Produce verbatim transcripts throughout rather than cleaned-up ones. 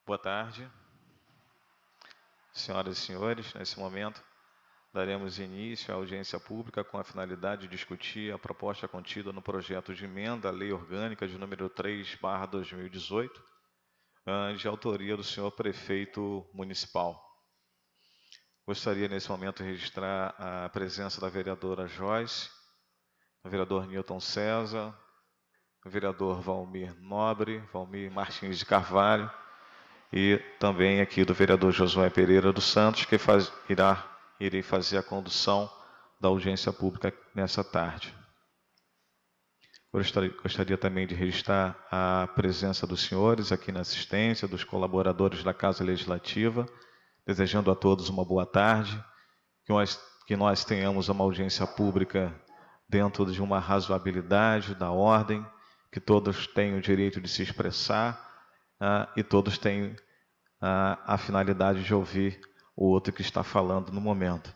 Boa tarde, senhoras e senhores. Nesse momento, daremos início à audiência pública com a finalidade de discutir a proposta contida no projeto de emenda à Lei Orgânica de número três barra dois mil e dezoito, de autoria do senhor Prefeito Municipal. Gostaria, nesse momento, de registrar a presença da vereadora Joyce, do vereador Newton César, do vereador Valmir Nobre, Valmir Martins de Carvalho, e também aqui do vereador Josué Pereira dos Santos, que faz, irá, irei fazer a condução da audiência pública nessa tarde. Gostaria, gostaria também de registrar a presença dos senhores aqui na assistência, dos colaboradores da Casa Legislativa, desejando a todos uma boa tarde, que nós, que nós tenhamos uma audiência pública dentro de uma razoabilidade, da ordem, que todos tenham o direito de se expressar, Uh, e todos têm uh, a finalidade de ouvir o outro que está falando no momento.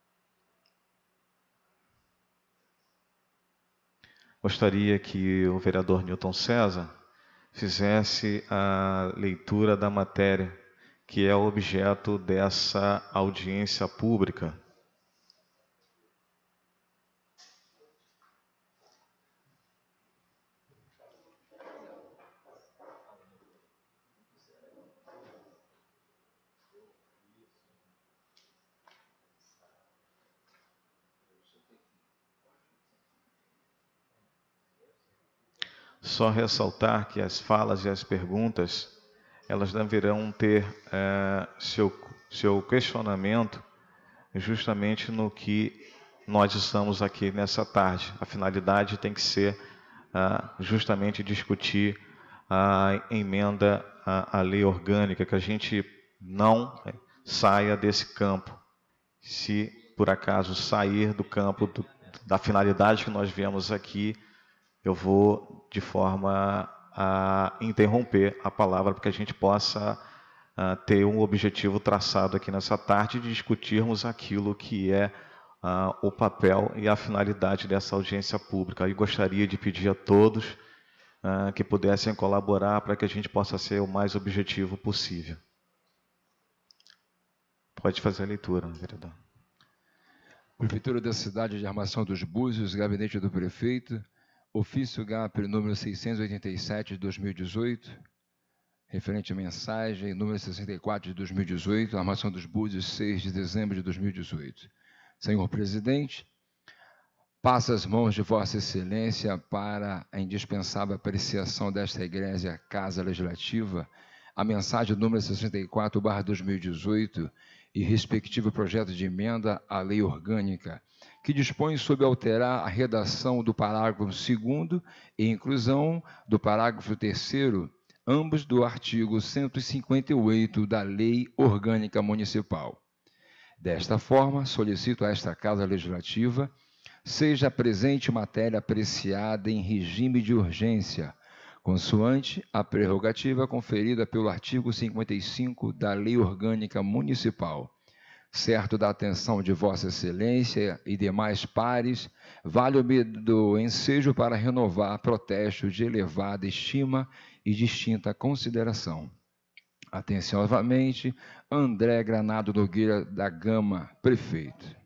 Gostaria que o vereador Newton César fizesse a leitura da matéria que é objeto dessa audiência pública. Só ressaltar que as falas e as perguntas, elas deverão ter é, seu, seu questionamento justamente no que nós estamos aqui nessa tarde. A finalidade tem que ser ah, justamente discutir a emenda à, à lei orgânica, que a gente não saia desse campo. Se por acaso sair do campo do, da finalidade que nós viemos aqui, eu vou de forma a interromper a palavra para que a gente possa uh, ter um objetivo traçado aqui nessa tarde de discutirmos aquilo que é uh, o papel e a finalidade dessa audiência pública. E gostaria de pedir a todos uh, que pudessem colaborar para que a gente possa ser o mais objetivo possível. Pode fazer a leitura, vereador. Prefeitura da Cidade de Armação dos Búzios, Gabinete do Prefeito, ofício G A P número seiscentos e oitenta e sete de dois mil e dezoito, referente à mensagem número sessenta e quatro de dois mil e dezoito, Armação dos Búzios, seis de dezembro de dois mil e dezoito. Senhor Presidente, passo as mãos de Vossa Excelência para a indispensável apreciação desta Egrégia Casa Legislativa, a mensagem número sessenta e quatro barra dois mil e dezoito e respectivo projeto de emenda à Lei Orgânica, que dispõe sobre alterar a redação do parágrafo segundo e inclusão do parágrafo terceiro, ambos do artigo cento e cinquenta e oito da Lei Orgânica Municipal. Desta forma, solicito a esta Casa Legislativa seja a presente matéria apreciada em regime de urgência, consoante a prerrogativa conferida pelo artigo cinquenta e cinco da Lei Orgânica Municipal. Certo da atenção de Vossa Excelência e demais pares, valho-me do ensejo para renovar protestos de elevada estima e distinta consideração. Atenciosamente, André Granado Nogueira da Gama, Prefeito.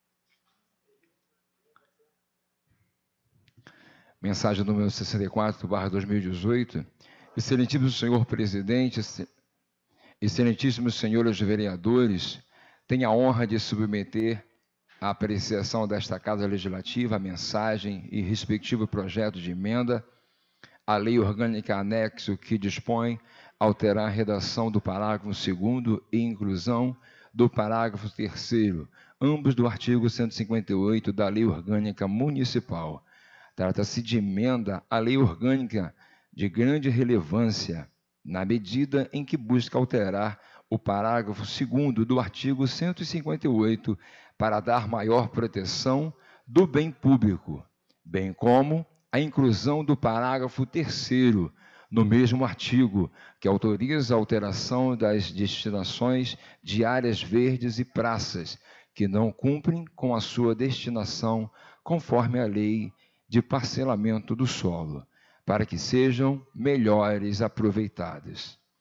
Mensagem número sessenta e quatro barra dois mil e dezoito. Excelentíssimo senhor presidente, excelentíssimos senhores vereadores, tenho a honra de submeter à apreciação desta Casa Legislativa a mensagem e respectivo projeto de emenda à Lei Orgânica Anexo que dispõe alterar a redação do parágrafo segundo e inclusão do parágrafo terceiro, ambos do artigo cento e cinquenta e oito da Lei Orgânica Municipal. Trata-se de emenda à Lei Orgânica de grande relevância, na medida em que busca alterar o parágrafo segundo do artigo cento e cinquenta e oito para dar maior proteção do bem público, bem como a inclusão do parágrafo terceiro no mesmo artigo, que autoriza a alteração das destinações de áreas verdes e praças que não cumprem com a sua destinação conforme a lei de parcelamento do solo, para que sejam melhores aproveitadas.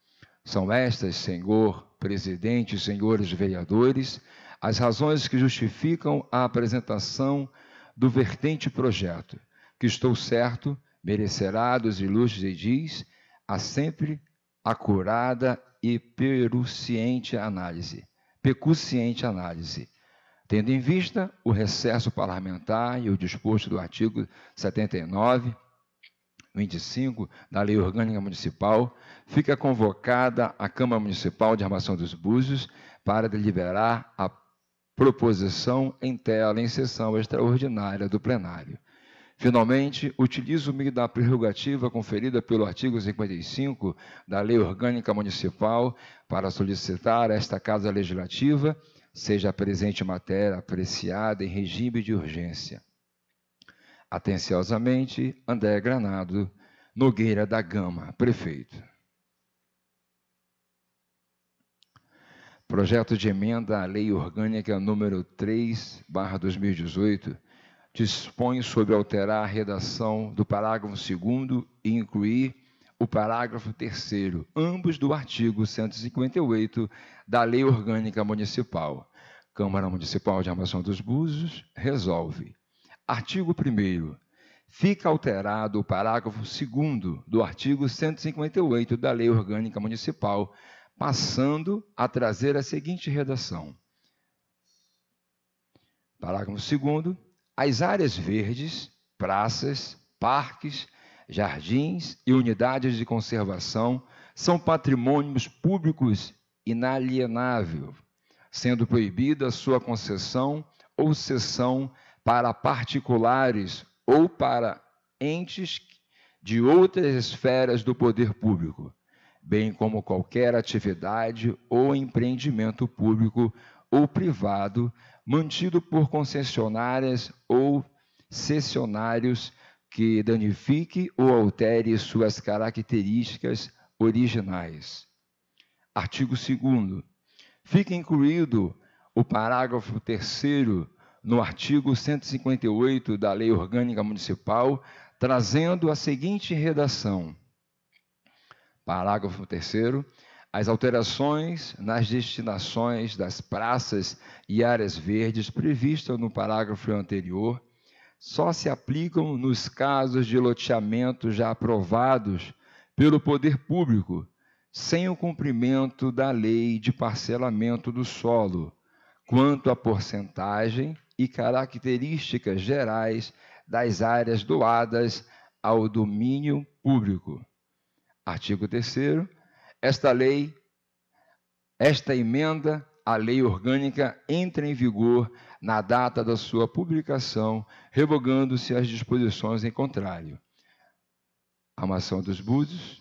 São estas, senhor presidente e senhores vereadores, as razões que justificam a apresentação do vertente projeto, que estou certo merecerá dos ilustres edis a sempre acurada e peruciente análise, pecuciente análise, tendo em vista o recesso parlamentar e o disposto do artigo setenta e nove, vinte e cinco da Lei Orgânica Municipal, fica convocada a Câmara Municipal de Armação dos Búzios para deliberar a proposição em tela em sessão extraordinária do plenário. Finalmente, utilizo-me da prerrogativa conferida pelo artigo cinquenta e cinco da Lei Orgânica Municipal para solicitar a esta Casa Legislativa seja a presente matéria apreciada em regime de urgência. Atenciosamente, André Granado Nogueira da Gama, prefeito. Projeto de emenda à Lei Orgânica número três barra dois mil e dezoito dispõe sobre alterar a redação do parágrafo segundo e incluir o parágrafo terceiro, ambos do artigo cento e cinquenta e oito da Lei Orgânica Municipal. Câmara Municipal de Armação dos Búzios resolve. Artigo primeiro. Fica alterado o parágrafo segundo do artigo cento e cinquenta e oito da Lei Orgânica Municipal, passando a trazer a seguinte redação. Parágrafo segundo. As áreas verdes, praças, parques, jardins e unidades de conservação são patrimônios públicos inalienável, sendo proibida sua concessão ou cessão para particulares ou para entes de outras esferas do poder público, bem como qualquer atividade ou empreendimento público ou privado mantido por concessionárias ou cessionários que danifique ou altere suas características originais. Artigo segundo. Fica incluído o parágrafo terceiro no artigo cento e cinquenta e oito da Lei Orgânica Municipal, trazendo a seguinte redação. Parágrafo terceiro. As alterações nas destinações das praças e áreas verdes previstas no parágrafo anterior só se aplicam nos casos de loteamento já aprovados pelo poder público, sem o cumprimento da lei de parcelamento do solo, quanto à porcentagem e características gerais das áreas doadas ao domínio público. Artigo terceiro. Esta lei, esta emenda à Lei Orgânica entra em vigor na data da sua publicação, revogando-se as disposições em contrário. Armação dos Búzios.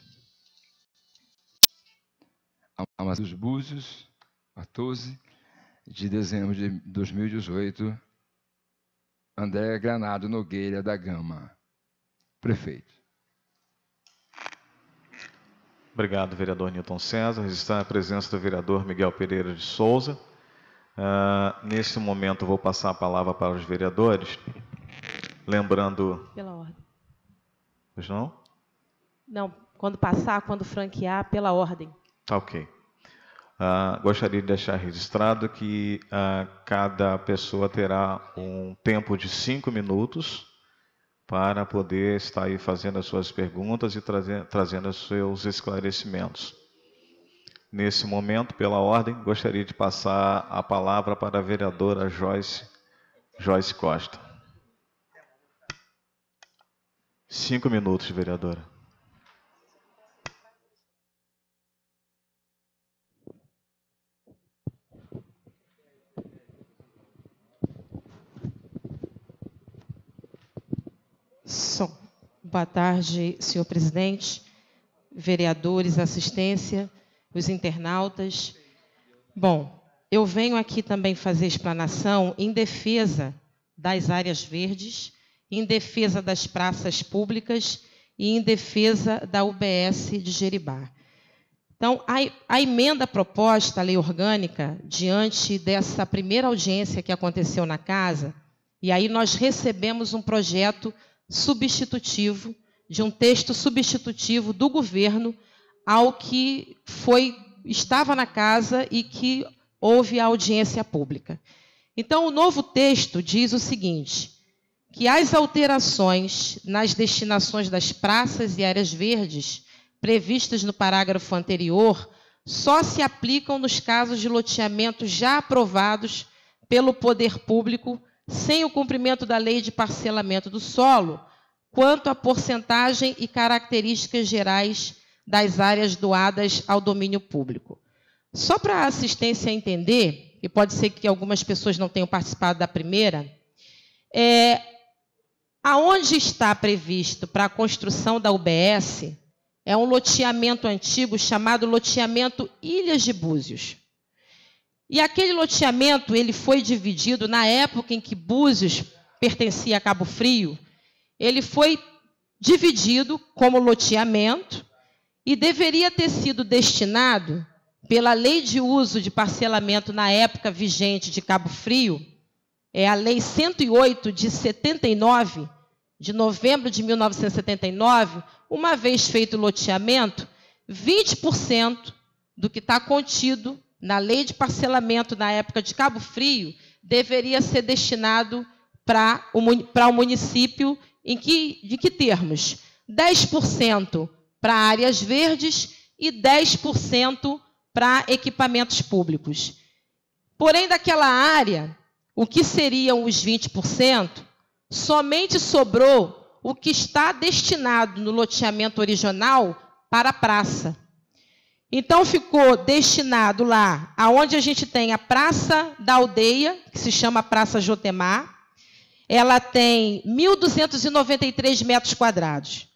Armação dos Búzios, quatorze de dezembro de dois mil e dezoito. André Granado Nogueira da Gama, prefeito. Obrigado, vereador Newton César. Registrar a presença do vereador Miguel Pereira de Souza. Uh, nesse momento, vou passar a palavra para os vereadores. Lembrando... Pela ordem. Pois não? Não, quando passar, quando franquear, pela ordem. Tá ok. Uh, gostaria de deixar registrado que uh, cada pessoa terá um tempo de cinco minutos para poder estar aí fazendo as suas perguntas e trazer, trazendo os seus esclarecimentos. Nesse momento, pela ordem, gostaria de passar a palavra para a vereadora Joyce, Joyce Costa. Cinco minutos, vereadora. Som. Boa tarde, senhor presidente, vereadores, assistência, os internautas. Bom, eu venho aqui também fazer explanação em defesa das áreas verdes, em defesa das praças públicas e em defesa da U B S de Jeribá. Então, a, a emenda proposta à lei orgânica, diante dessa primeira audiência que aconteceu na casa, e aí nós recebemos um projeto substitutivo, de um texto substitutivo do governo ao que foi, estava na casa e que houve a audiência pública. Então, o novo texto diz o seguinte, que as alterações nas destinações das praças e áreas verdes previstas no parágrafo anterior só se aplicam nos casos de loteamento já aprovados pelo poder público sem o cumprimento da lei de parcelamento do solo, quanto à porcentagem e características gerais das áreas doadas ao domínio público. Só para a assistência entender, e pode ser que algumas pessoas não tenham participado da primeira, é, aonde está previsto para a construção da U B S é um loteamento antigo chamado loteamento Ilhas de Búzios. E aquele loteamento ele foi dividido na época em que Búzios pertencia a Cabo Frio, ele foi dividido como loteamento e deveria ter sido destinado pela lei de uso de parcelamento na época vigente de Cabo Frio, é a lei cento e oito de setenta e nove, de novembro de mil novecentos e setenta e nove, uma vez feito o loteamento, vinte por cento do que está contido na lei de parcelamento na época de Cabo Frio deveria ser destinado para o, para o município em que, de que termos? dez por cento para áreas verdes e dez por cento para equipamentos públicos. Porém, daquela área, o que seriam os vinte por cento, somente sobrou o que está destinado no loteamento original para a praça. Então, ficou destinado lá, aonde a gente tem a Praça da Aldeia, que se chama Praça Jotemar. Ela tem mil duzentos e noventa e três metros quadrados.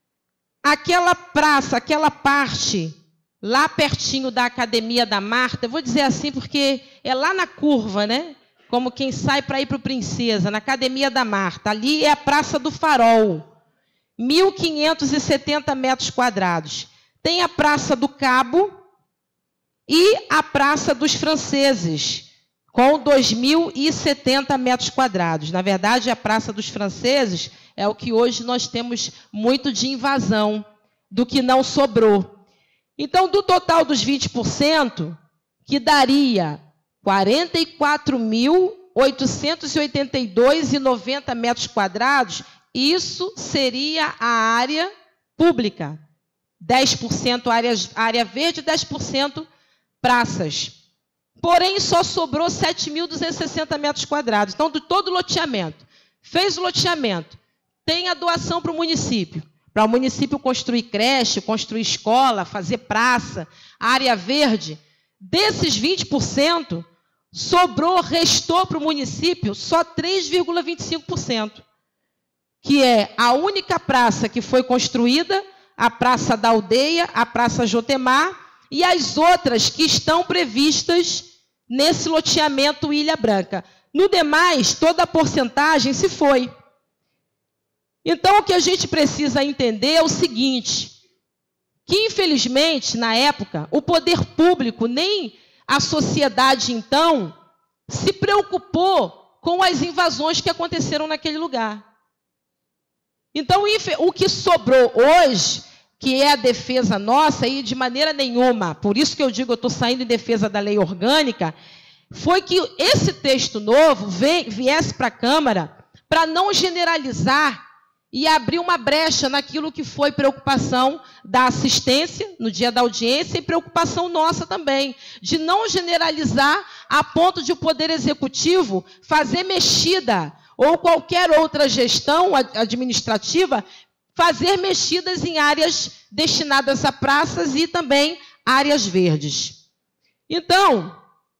Aquela praça, aquela parte, lá pertinho da Academia da Marta, eu vou dizer assim porque é lá na curva, né? Como quem sai para ir para o Princesa, na Academia da Marta. Ali é a Praça do Farol, mil quinhentos e setenta metros quadrados. Tem a Praça do Cabo e a Praça dos Franceses, com dois mil e setenta metros quadrados. Na verdade, a Praça dos Franceses é o que hoje nós temos muito de invasão, do que não sobrou. Então, do total dos vinte por cento, que daria quarenta e quatro mil oitocentos e oitenta e dois vírgula noventa metros quadrados, isso seria a área pública. dez por cento área, área verde, dez por cento praças. Porém, só sobrou sete mil duzentos e sessenta metros quadrados. Então, de todo o loteamento, fez o loteamento, tem a doação para o município, para o município construir creche, construir escola, fazer praça, área verde. Desses vinte por cento, sobrou, restou para o município só três vírgula vinte e cinco por cento, que é a única praça que foi construída, a Praça da Aldeia, a Praça Jotemar, e as outras que estão previstas nesse loteamento Ilha Branca. No demais, toda a porcentagem se foi. Então, o que a gente precisa entender é o seguinte, que, infelizmente, na época, o poder público, nem a sociedade, então, se preocupou com as invasões que aconteceram naquele lugar. Então, o que sobrou hoje, que é a defesa nossa, e de maneira nenhuma, por isso que eu digo, eu estou saindo em defesa da lei orgânica, foi que esse texto novo viesse para a Câmara para não generalizar e abrir uma brecha naquilo que foi preocupação da assistência no dia da audiência e preocupação nossa também, de não generalizar a ponto de o Poder Executivo fazer mexida ou qualquer outra gestão administrativa fazer mexidas em áreas destinadas a praças e também áreas verdes. Então,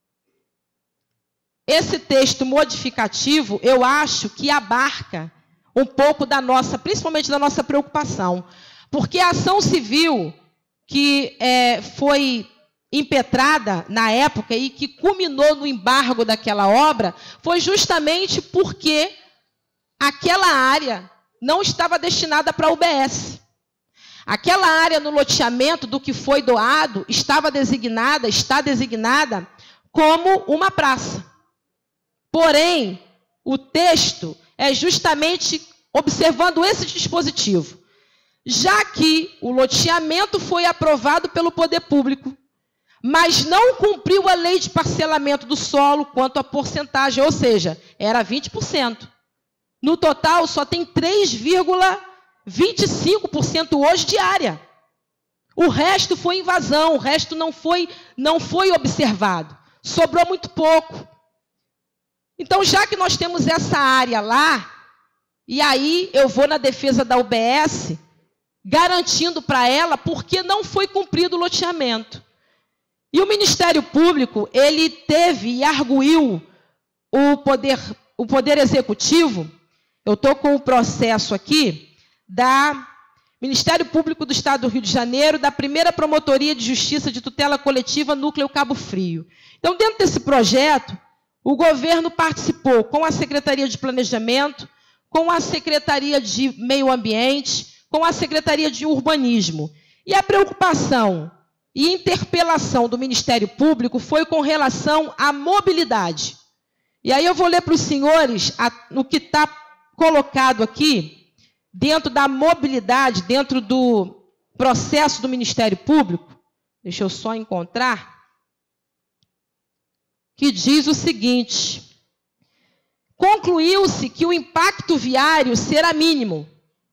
esse texto modificativo, eu acho que abarca um pouco da nossa, principalmente da nossa preocupação, porque a ação civil que é, foi impetrada na época e que culminou no embargo daquela obra, foi justamente porque aquela área não estava destinada para a U B S. Aquela área no loteamento do que foi doado estava designada, está designada como uma praça. Porém, o texto é justamente observando esse dispositivo. já que o loteamento foi aprovado pelo poder público, mas não cumpriu a lei de parcelamento do solo quanto à porcentagem, ou seja, era vinte por cento. No total, só tem três vírgula vinte e cinco por cento hoje de área. O resto foi invasão, o resto não foi, não foi observado. Sobrou muito pouco. Então, já que nós temos essa área lá, e aí eu vou na defesa da U B S, garantindo para ela porque não foi cumprido o loteamento. E o Ministério Público, ele teve e arguiu o poder, o poder executivo. Eu estou com o processo aqui da Ministério Público do Estado do Rio de Janeiro, da primeira Promotoria de Justiça de Tutela Coletiva Núcleo Cabo Frio. Então, dentro desse projeto, o governo participou com a Secretaria de Planejamento, com a Secretaria de Meio Ambiente, com a Secretaria de Urbanismo. E a preocupação e interpelação do Ministério Público foi com relação à mobilidade. E aí eu vou ler para os senhores a, o que está colocado aqui, dentro da mobilidade, dentro do processo do Ministério Público. Deixa eu só encontrar. Que diz o seguinte: concluiu-se que o impacto viário será mínimo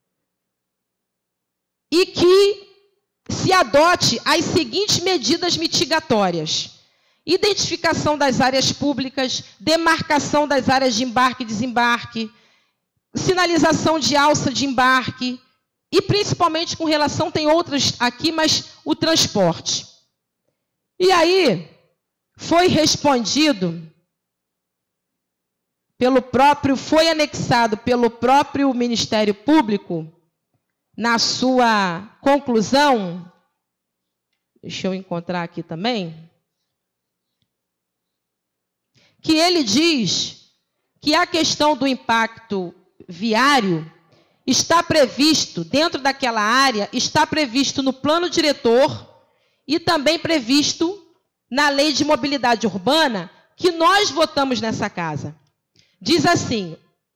e que se adote as seguintes medidas mitigatórias: identificação das áreas públicas, demarcação das áreas de embarque e desembarque, sinalização de alça de embarque e, principalmente, com relação, tem outras aqui, mas o transporte. E aí foi respondido pelo próprio, foi anexado pelo próprio Ministério Público na sua conclusão. Deixa eu encontrar aqui também. Que ele diz que a questão do impacto viário está previsto, dentro daquela área, está previsto no plano diretor e também previsto na Lei de Mobilidade Urbana, que nós votamos nessa casa. Diz assim: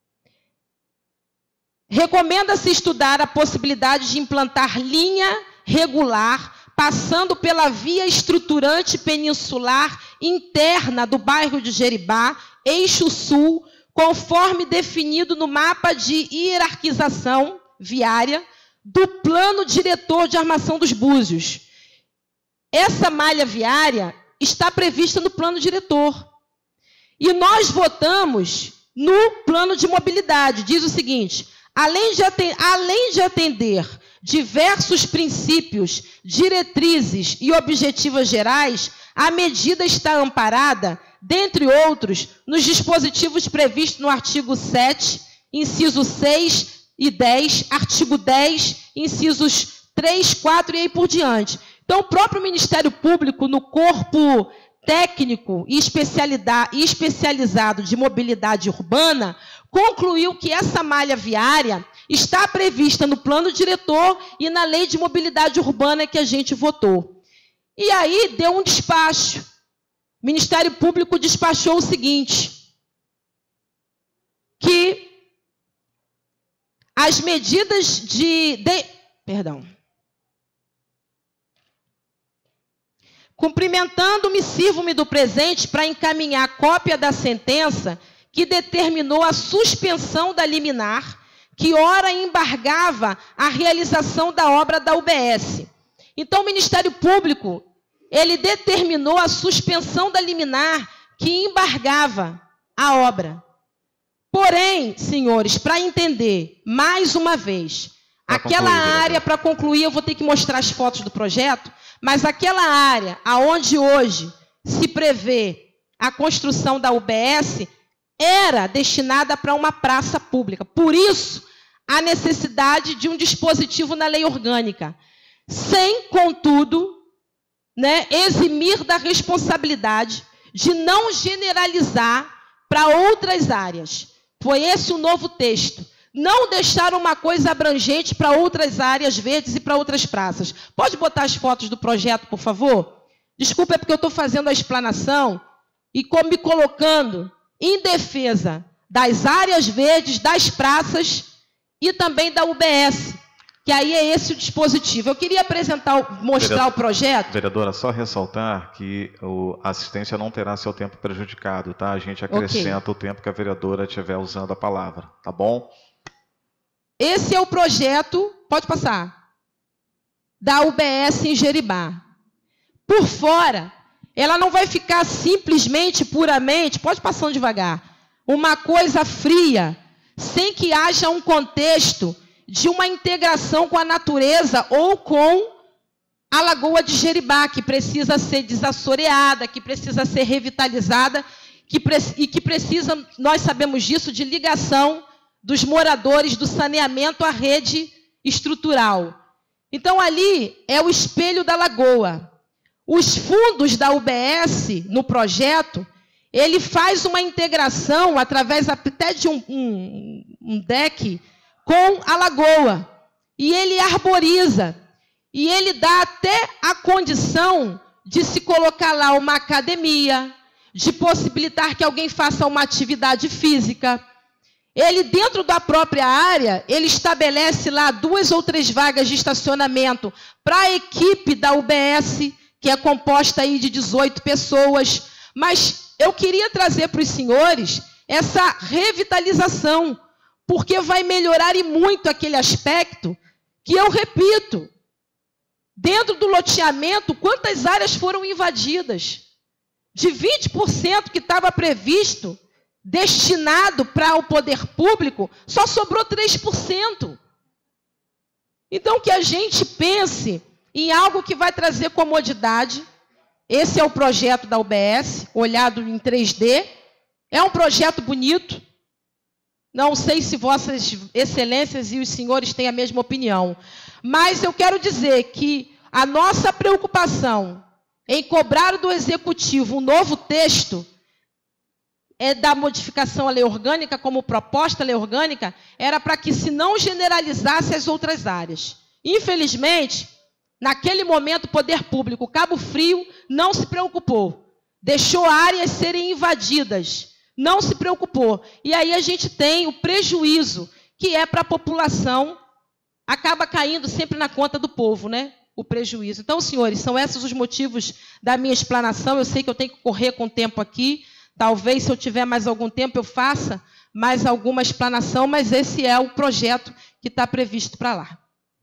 recomenda-se estudar a possibilidade de implantar linha regular, passando pela via estruturante peninsular interna do bairro de Jeribá, eixo sul, conforme definido no mapa de hierarquização viária do plano diretor de armação dos Búzios. Essa malha viária está prevista no plano diretor. E nós votamos no plano de mobilidade. Diz o seguinte: além de atender, além de atender diversos princípios, diretrizes e objetivos gerais, a medida está amparada, dentre outros, nos dispositivos previstos no artigo sete, inciso seis e dez, artigo dez, incisos três, quatro e aí por diante. Então, o próprio Ministério Público, no corpo técnico e especializado de mobilidade urbana, concluiu que essa malha viária está prevista no plano diretor e na Lei de Mobilidade Urbana que a gente votou. E aí deu um despacho. O Ministério Público despachou o seguinte: que as medidas de... de perdão. Cumprimentando-me, sirvo-me do presente para encaminhar cópia da sentença que determinou a suspensão da liminar, que ora embargava a realização da obra da U B S. Então, o Ministério Público, ele determinou a suspensão da liminar que embargava a obra. Porém, senhores, para entender, mais uma vez, pra aquela concluir, área, para concluir, eu vou ter que mostrar as fotos do projeto, mas aquela área aonde hoje se prevê a construção da U B S era destinada para uma praça pública. Por isso, a necessidade de um dispositivo na lei orgânica, sem, contudo, né, eximir da responsabilidade de não generalizar para outras áreas. Foi esse o novo texto. Não deixar uma coisa abrangente para outras áreas verdes e para outras praças. Pode botar as fotos do projeto, por favor? Desculpa, é porque eu estou fazendo a explanação e me colocando em defesa das áreas verdes, das praças e também da U B S. que aí é esse o dispositivo. Eu queria apresentar, mostrar Vereador, o projeto. Vereadora, que é esse o dispositivo. Eu queria apresentar, mostrar vereadora, o projeto. Vereadora, só ressaltar que o, a assistência não terá seu tempo prejudicado, tá? A gente acrescenta okay. o tempo que a vereadora estiver usando a palavra, tá bom? Esse é o projeto, pode passar, da U B S em Jeribá. Por fora, ela não vai ficar simplesmente, puramente, pode passar devagar, uma coisa fria, sem que haja um contexto de uma integração com a natureza ou com a Lagoa de Jeribá, que precisa ser desassoreada, que precisa ser revitalizada, que e que precisa, nós sabemos disso, de ligação dos moradores do saneamento à rede estrutural. Então, ali é o espelho da lagoa. Os fundos da U B S, no projeto, ele faz uma integração, através até de um, um, um deck, com a lagoa. E ele arboriza. E ele dá até a condição de se colocar lá uma academia, de possibilitar que alguém faça uma atividade física. Ele, dentro da própria área, ele estabelece lá duas ou três vagas de estacionamento para a equipe da U B S, que é composta aí de dezoito pessoas. Mas eu queria trazer para os senhores essa revitalização, porque vai melhorar e muito aquele aspecto que, eu repito, dentro do loteamento, quantas áreas foram invadidas? De vinte por cento que estava previsto, destinado para o poder público, só sobrou três por cento. Então, que a gente pense em algo que vai trazer comodidade. Esse é o projeto da U B S, olhado em três D. É um projeto bonito. Não sei se vossas excelências e os senhores têm a mesma opinião. Mas eu quero dizer que a nossa preocupação em cobrar do Executivo um novo texto é da modificação à lei orgânica, como proposta à lei orgânica, era para que se não generalizasse as outras áreas. Infelizmente, naquele momento, o poder público, Cabo Frio, não se preocupou. Deixou áreas serem invadidas. Não se preocupou. E aí a gente tem o prejuízo, que é para a população, acaba caindo sempre na conta do povo, né? O prejuízo. Então, senhores, são esses os motivos da minha explanação. Eu sei que eu tenho que correr com o tempo aqui. Talvez, se eu tiver mais algum tempo, eu faça mais alguma explanação, mas esse é o projeto que está previsto para lá.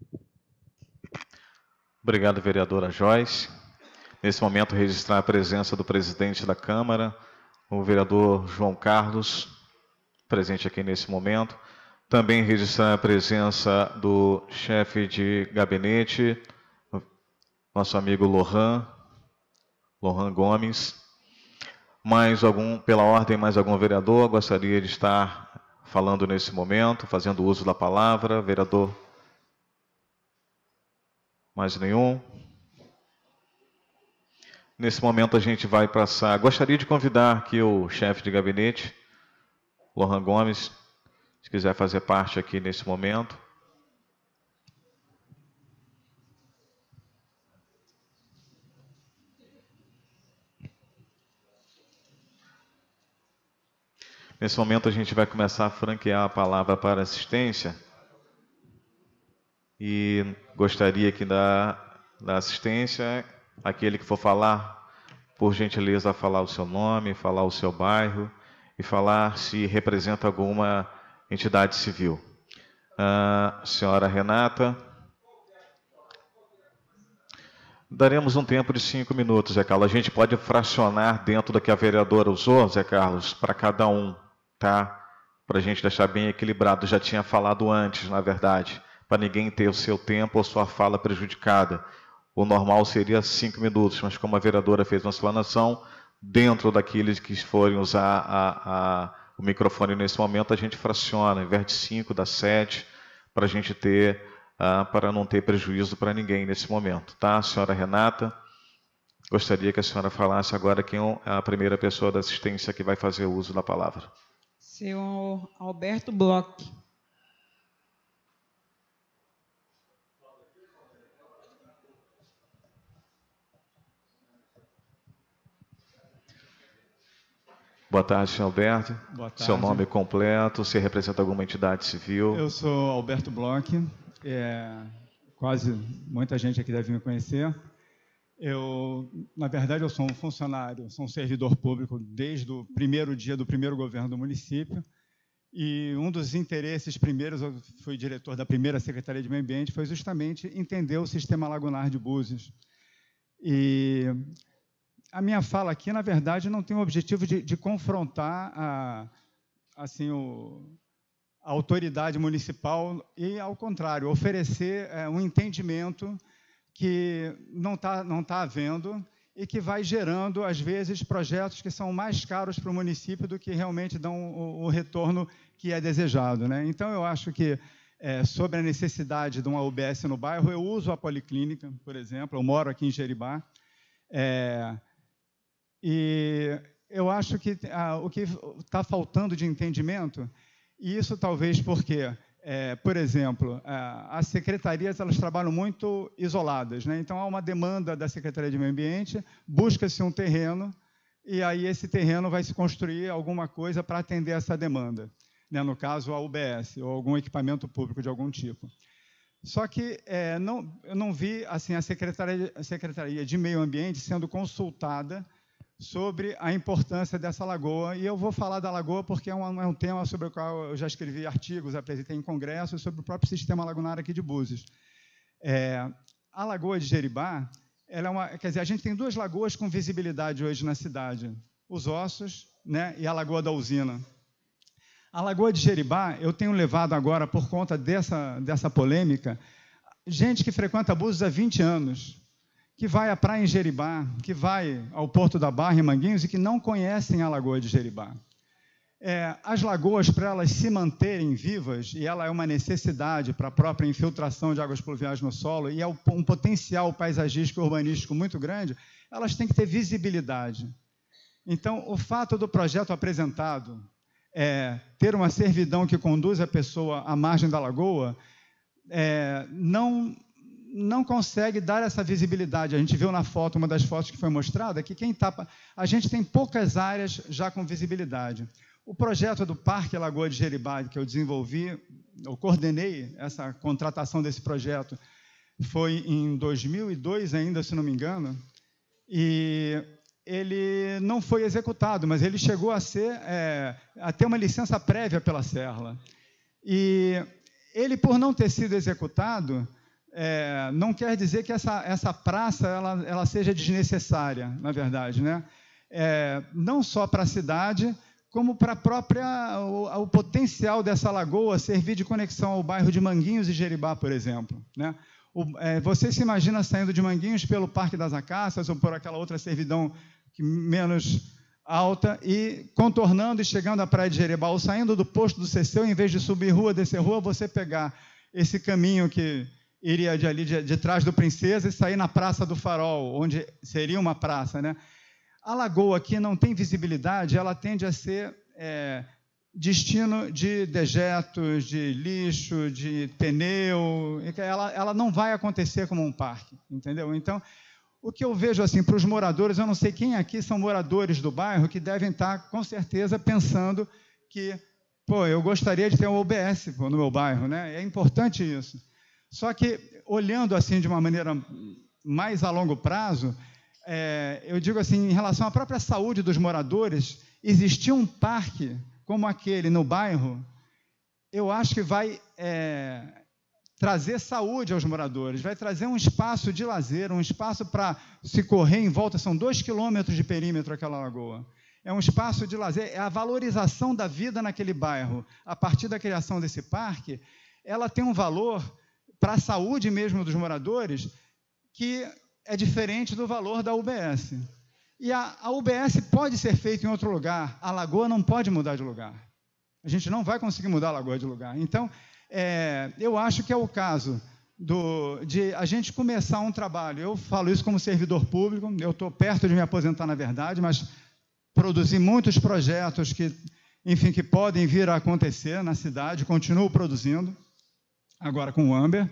Obrigado, vereadora Joyce. Nesse momento, registrar a presença do presidente da Câmara, o vereador João Carlos, presente aqui nesse momento. Também registrar a presença do chefe de gabinete, nosso amigo Lohan, Lohan Gomes. Mais algum, pela ordem, mais algum vereador gostaria de estar falando nesse momento, fazendo uso da palavra? Vereador? Mais nenhum? Nesse momento a gente vai passar. Gostaria de convidar aqui o chefe de gabinete, Lohan Gomes, se quiser fazer parte aqui nesse momento. Nesse momento a gente vai começar a franquear a palavra para assistência. E gostaria que da, da assistência, aquele que for falar, por gentileza, falar o seu nome, falar o seu bairro e falar se representa alguma entidade civil. Ah, senhora Renata. Daremos um tempo de cinco minutos, Zé Carlos. A gente pode fracionar dentro do que a vereadora usou, Zé Carlos, para cada um, tá? Para a gente deixar bem equilibrado. Já tinha falado antes, na verdade, para ninguém ter o seu tempo ou sua fala prejudicada. O normal seria cinco minutos, mas como a vereadora fez uma explanação, dentro daqueles que forem usar a, a, o microfone nesse momento, a gente fraciona, em vez de cinco, dá sete, para a gente ter, uh, para não ter prejuízo para ninguém nesse momento. Tá, senhora Renata? Gostaria que a senhora falasse agora quem é a primeira pessoa da assistência que vai fazer uso da palavra. Senhor Alberto Bloch. Boa tarde, senhor Alberto. Boa tarde. Seu nome completo, você representa alguma entidade civil? Eu sou Alberto Bloch, é, quase muita gente aqui deve me conhecer. Eu, na verdade, eu sou um funcionário, sou um servidor público desde o primeiro dia do primeiro governo do município. E um dos interesses primeiros, eu fui diretor da primeira Secretaria de Meio Ambiente, foi justamente entender o sistema lagunar de Búzios. E a minha fala aqui, na verdade, não tem o objetivo de, de confrontar a, assim, o, a autoridade municipal e, ao contrário, oferecer é, um entendimento que não está não tá havendo e que vai gerando, às vezes, projetos que são mais caros para o município do que realmente dão o, o retorno que é desejado, né? Então, eu acho que, é, sobre a necessidade de uma U B S no bairro, eu uso a Policlínica, por exemplo, eu moro aqui em Jeribá, é, e eu acho que ah, o que está faltando de entendimento, e isso talvez porque... É, por exemplo, as secretarias elas trabalham muito isoladas, né? Então, há uma demanda da Secretaria de Meio Ambiente, busca-se um terreno, e aí esse terreno vai se construir alguma coisa para atender essa demanda, né? No caso, a U B S, ou algum equipamento público de algum tipo. Só que é, não, eu não vi assim, a Secretaria, a Secretaria de Meio Ambiente sendo consultada sobre a importância dessa lagoa, e eu vou falar da lagoa porque é um, é um tema sobre o qual eu já escrevi artigos, apresentei em congressos sobre o próprio sistema lagunar aqui de Búzios. É, a Lagoa de Jeribá, ela é uma, quer dizer, a gente tem duas lagoas com visibilidade hoje na cidade, os Ossos, né, e a Lagoa da Usina. A Lagoa de Jeribá, eu tenho levado agora, por conta dessa, dessa polêmica, gente que frequenta Búzios há vinte anos, que vai à praia em Jeribá, que vai ao Porto da Barra, em Manguinhos, e que não conhecem a Lagoa de Jeribá. É, as lagoas, para elas se manterem vivas, e ela é uma necessidade para a própria infiltração de águas pluviais no solo, e é um potencial paisagístico e urbanístico muito grande, elas têm que ter visibilidade. Então, o fato do projeto apresentado é, ter uma servidão que conduz a pessoa à margem da lagoa, é, não... não consegue dar essa visibilidade. A gente viu na foto, uma das fotos que foi mostrada, que quem tá, a gente tem poucas áreas já com visibilidade. O projeto do Parque Lagoa de Jeribá, que eu desenvolvi, eu coordenei essa contratação desse projeto, foi em dois mil e dois ainda, se não me engano, e ele não foi executado, mas ele chegou a, ser, é, a ter uma licença prévia pela Serra. E ele, por não ter sido executado, É, não quer dizer que essa, essa praça ela, ela seja desnecessária, na verdade, né? É, não só para a cidade, como para a própria, o, o potencial dessa lagoa servir de conexão ao bairro de Manguinhos e Jeribá, por exemplo, né? O, é, você se imagina saindo de Manguinhos pelo Parque das Acácias ou por aquela outra servidão que, menos alta e contornando e chegando à praia de Jeribá, ou saindo do posto do Ceceu, em vez de subir rua, descer rua, você pegar esse caminho que iria de ali de, de trás do Princesa e sair na Praça do Farol, onde seria uma praça, né? A lagoa aqui não tem visibilidade, ela tende a ser é, destino de dejetos, de lixo, de pneu, ela, ela não vai acontecer como um parque, entendeu? Então, o que eu vejo assim para os moradores, eu não sei quem aqui são moradores do bairro, que devem estar, com certeza, pensando que, pô, eu gostaria de ter um U B S pô, no meu bairro, né? É importante isso. Só que, olhando assim de uma maneira mais a longo prazo, é, eu digo assim, em relação à própria saúde dos moradores, existir um parque como aquele no bairro, eu acho que vai é, trazer saúde aos moradores, vai trazer um espaço de lazer, um espaço para se correr em volta, são dois quilômetros de perímetro aquela lagoa. É um espaço de lazer, é a valorização da vida naquele bairro. A partir da criação desse parque, ela tem um valor para a saúde mesmo dos moradores, que é diferente do valor da U B S. E a, a U B S pode ser feita em outro lugar, a lagoa não pode mudar de lugar. A gente não vai conseguir mudar a lagoa de lugar. Então, é, eu acho que é o caso do, de a gente começar um trabalho. Eu falo isso como servidor público, eu estou perto de me aposentar, na verdade, mas produzi muitos projetos que, enfim, que podem vir a acontecer na cidade, continuo produzindo, agora com o Amber,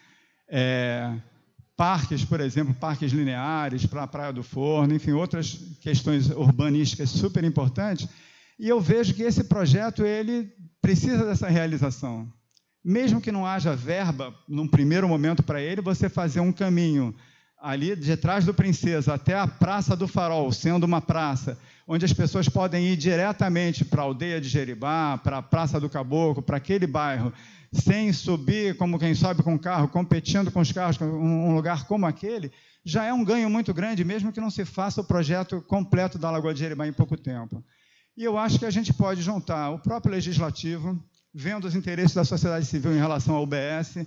é, parques, por exemplo, parques lineares para a Praia do Forno, enfim, outras questões urbanísticas super importantes, e eu vejo que esse projeto ele precisa dessa realização. mesmo que não haja verba, num primeiro momento para ele, você fazer um caminho ali de trás do Princesa até a Praça do Farol, sendo uma praça onde as pessoas podem ir diretamente para a aldeia de Jeribá, para a Praça do Caboclo, para aquele bairro, sem subir como quem sobe com o carro, competindo com os carros, um lugar como aquele, já é um ganho muito grande, mesmo que não se faça o projeto completo da Lagoa de Jeribá em pouco tempo. E eu acho que a gente pode juntar o próprio Legislativo, vendo os interesses da sociedade civil em relação ao U B S,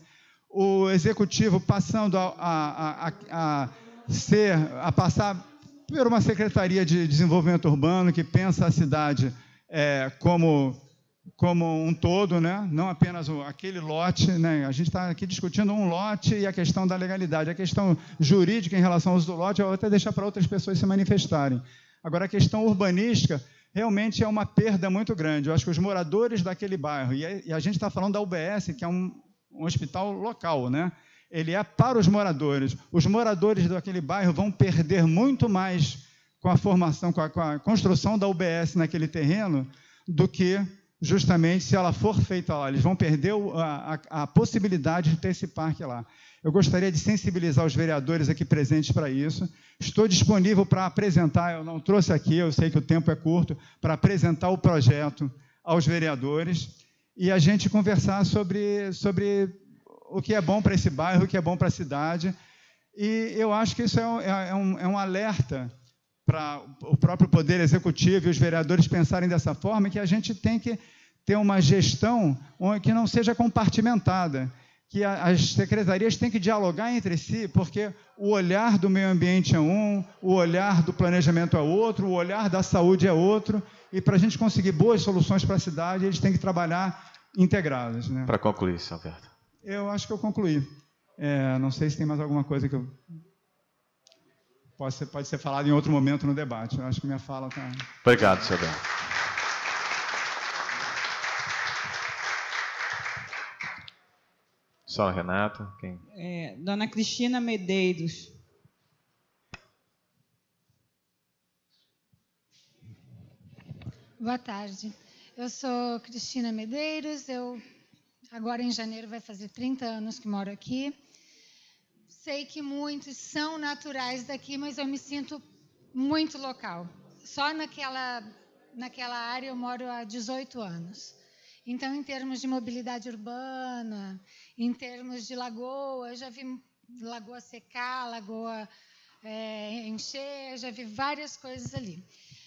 o Executivo passando a, a, a, a, ser, a passar por uma Secretaria de Desenvolvimento Urbano que pensa a cidade é, como, como um todo, né? Não apenas o, aquele lote, né? A gente está aqui discutindo um lote e a questão da legalidade. A questão jurídica em relação ao uso do lote, eu vou até deixar para outras pessoas se manifestarem. Agora, a questão urbanística realmente é uma perda muito grande. Eu acho que os moradores daquele bairro, e a, e a gente está falando da U B S, que é um, um hospital local, né? Ele é para os moradores. Os moradores daquele bairro vão perder muito mais com a formação, com a, com a construção da U B S naquele terreno, do que justamente se ela for feita lá. Eles vão perder a, a, a possibilidade de ter esse parque lá. Eu gostaria de sensibilizar os vereadores aqui presentes para isso. Estou disponível para apresentar, eu não trouxe aqui, eu sei que o tempo é curto, para apresentar o projeto aos vereadores e a gente conversar sobre, sobre o que é bom para esse bairro, o que é bom para a cidade. E eu acho que isso é um, é um, é um alerta para o próprio Poder Executivo e os vereadores pensarem dessa forma, que a gente tem que ter uma gestão que não seja compartimentada, que as secretarias têm que dialogar entre si, porque o olhar do meio ambiente é um, o olhar do planejamento é outro, o olhar da saúde é outro, e para a gente conseguir boas soluções para a cidade, eles têm que trabalhar integrados. Né? Para concluir, seu Alberto. Eu acho que eu concluí. É, não sei se tem mais alguma coisa que eu... Pode ser, pode ser falado em outro momento no debate. Eu acho que minha fala está... Obrigado, seu Alberto. Senhora Renata, quem? É, Dona Cristina Medeiros. Boa tarde. Eu sou Cristina Medeiros, eu agora em janeiro vai fazer trinta anos que moro aqui. Sei que muitos são naturais daqui, mas eu me sinto muito local. Só naquela, naquela área eu moro há dezoito anos. Então, em termos de mobilidade urbana, em termos de lagoa, eu já vi lagoa secar, lagoa é, encher, já vi várias coisas ali.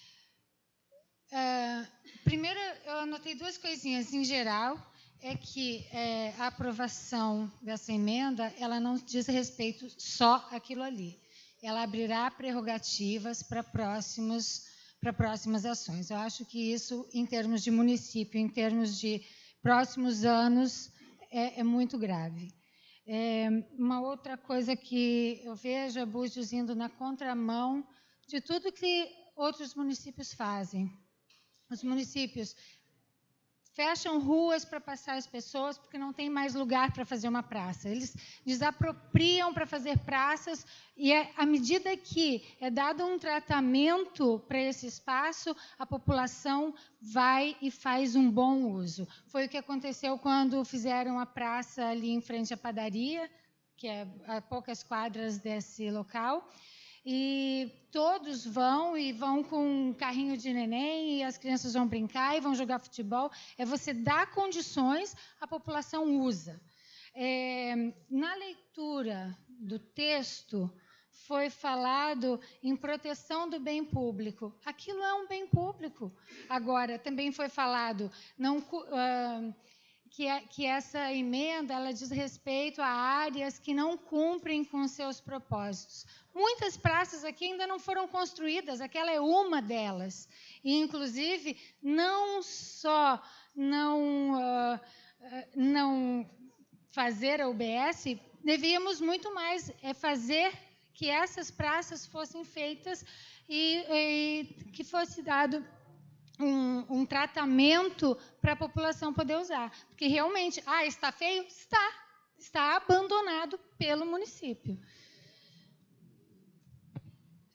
Uh, primeiro, eu anotei duas coisinhas. Em geral, é que é, a aprovação dessa emenda, ela não diz respeito só àquilo ali. Ela abrirá prerrogativas para próximos... para próximas ações. Eu acho que isso, em termos de município, em termos de próximos anos, é, é muito grave. É, uma outra coisa que eu vejo é Búzios indo na contramão de tudo que outros municípios fazem. Os municípios fecham ruas para passar as pessoas porque não tem mais lugar para fazer uma praça. Eles desapropriam para fazer praças e, é, à medida que é dado um tratamento para esse espaço, a população vai e faz um bom uso. Foi o que aconteceu quando fizeram a praça ali em frente à padaria, que é a poucas quadras desse local. E todos vão e vão com um carrinho de neném e as crianças vão brincar e vão jogar futebol. É você dar condições, a população usa. É, na leitura do texto, foi falado em proteção do bem público. Aquilo é um bem público. Agora, também foi falado... não uh, Que, é, que essa emenda ela diz respeito a áreas que não cumprem com seus propósitos. Muitas praças aqui ainda não foram construídas, aquela é uma delas. E, inclusive, não só não, uh, não fazer a U B S, devíamos muito mais é fazer que essas praças fossem feitas e, e que fosse dado... Um, um tratamento para a população poder usar. Porque, realmente, ah, está feio? Está. Está abandonado pelo município.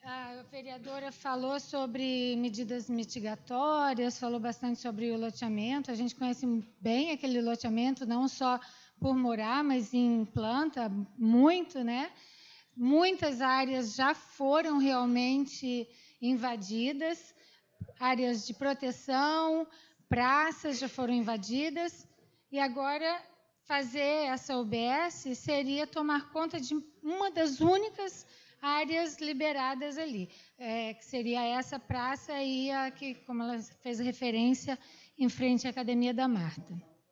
A vereadora falou sobre medidas mitigatórias, falou bastante sobre o loteamento. A gente conhece bem aquele loteamento, não só por morar, mas em planta, muito, né? Muitas áreas já foram realmente invadidas, áreas de proteção, praças já foram invadidas, e agora fazer essa U B S seria tomar conta de uma das únicas áreas liberadas ali, é, que seria essa praça e a que, como ela fez referência, em frente à Academia da Marta.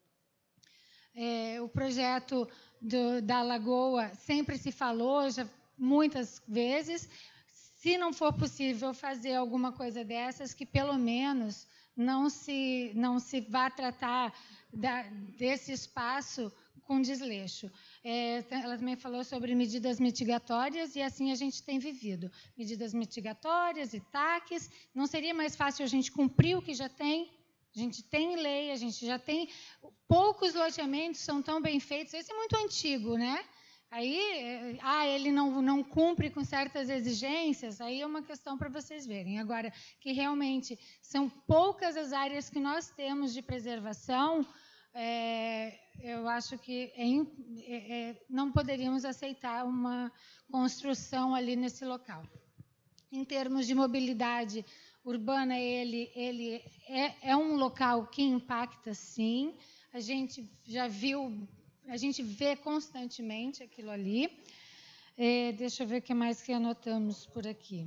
É, o projeto do, da Lagoa sempre se falou, já muitas vezes, se não for possível fazer alguma coisa dessas, que pelo menos não se, não se vá tratar da, desse espaço com desleixo. É, ela também falou sobre medidas mitigatórias, e assim a gente tem vivido. Medidas mitigatórias e T A Cs. Não seria mais fácil a gente cumprir o que já tem? A gente tem lei, a gente já tem... Poucos loteamentos são tão bem feitos. Esse é muito antigo, né? Aí, ah, ele não, não cumpre com certas exigências, aí é uma questão para vocês verem. Agora, que realmente são poucas as áreas que nós temos de preservação, é, eu acho que é, é, não poderíamos aceitar uma construção ali nesse local. Em termos de mobilidade urbana, ele, ele é, é um local que impacta, sim. A gente já viu... A gente vê constantemente aquilo ali. É, deixa eu ver o que mais que anotamos por aqui.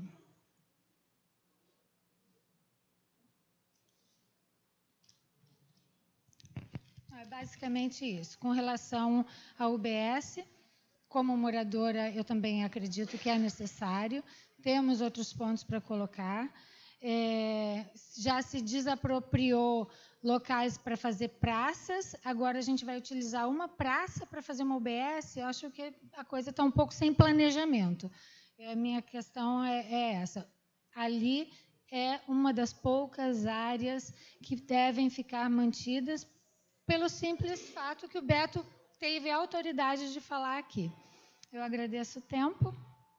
É basicamente isso. Com relação à U B S, como moradora, eu também acredito que é necessário. Temos outros pontos para colocar. É, já se desapropriou locais para fazer praças, agora a gente vai utilizar uma praça para fazer uma U B S. Eu acho que a coisa está um pouco sem planejamento. A minha questão é, é essa. Ali é uma das poucas áreas que devem ficar mantidas pelo simples fato que o Beto teve a autoridade de falar aqui. Eu agradeço o tempo.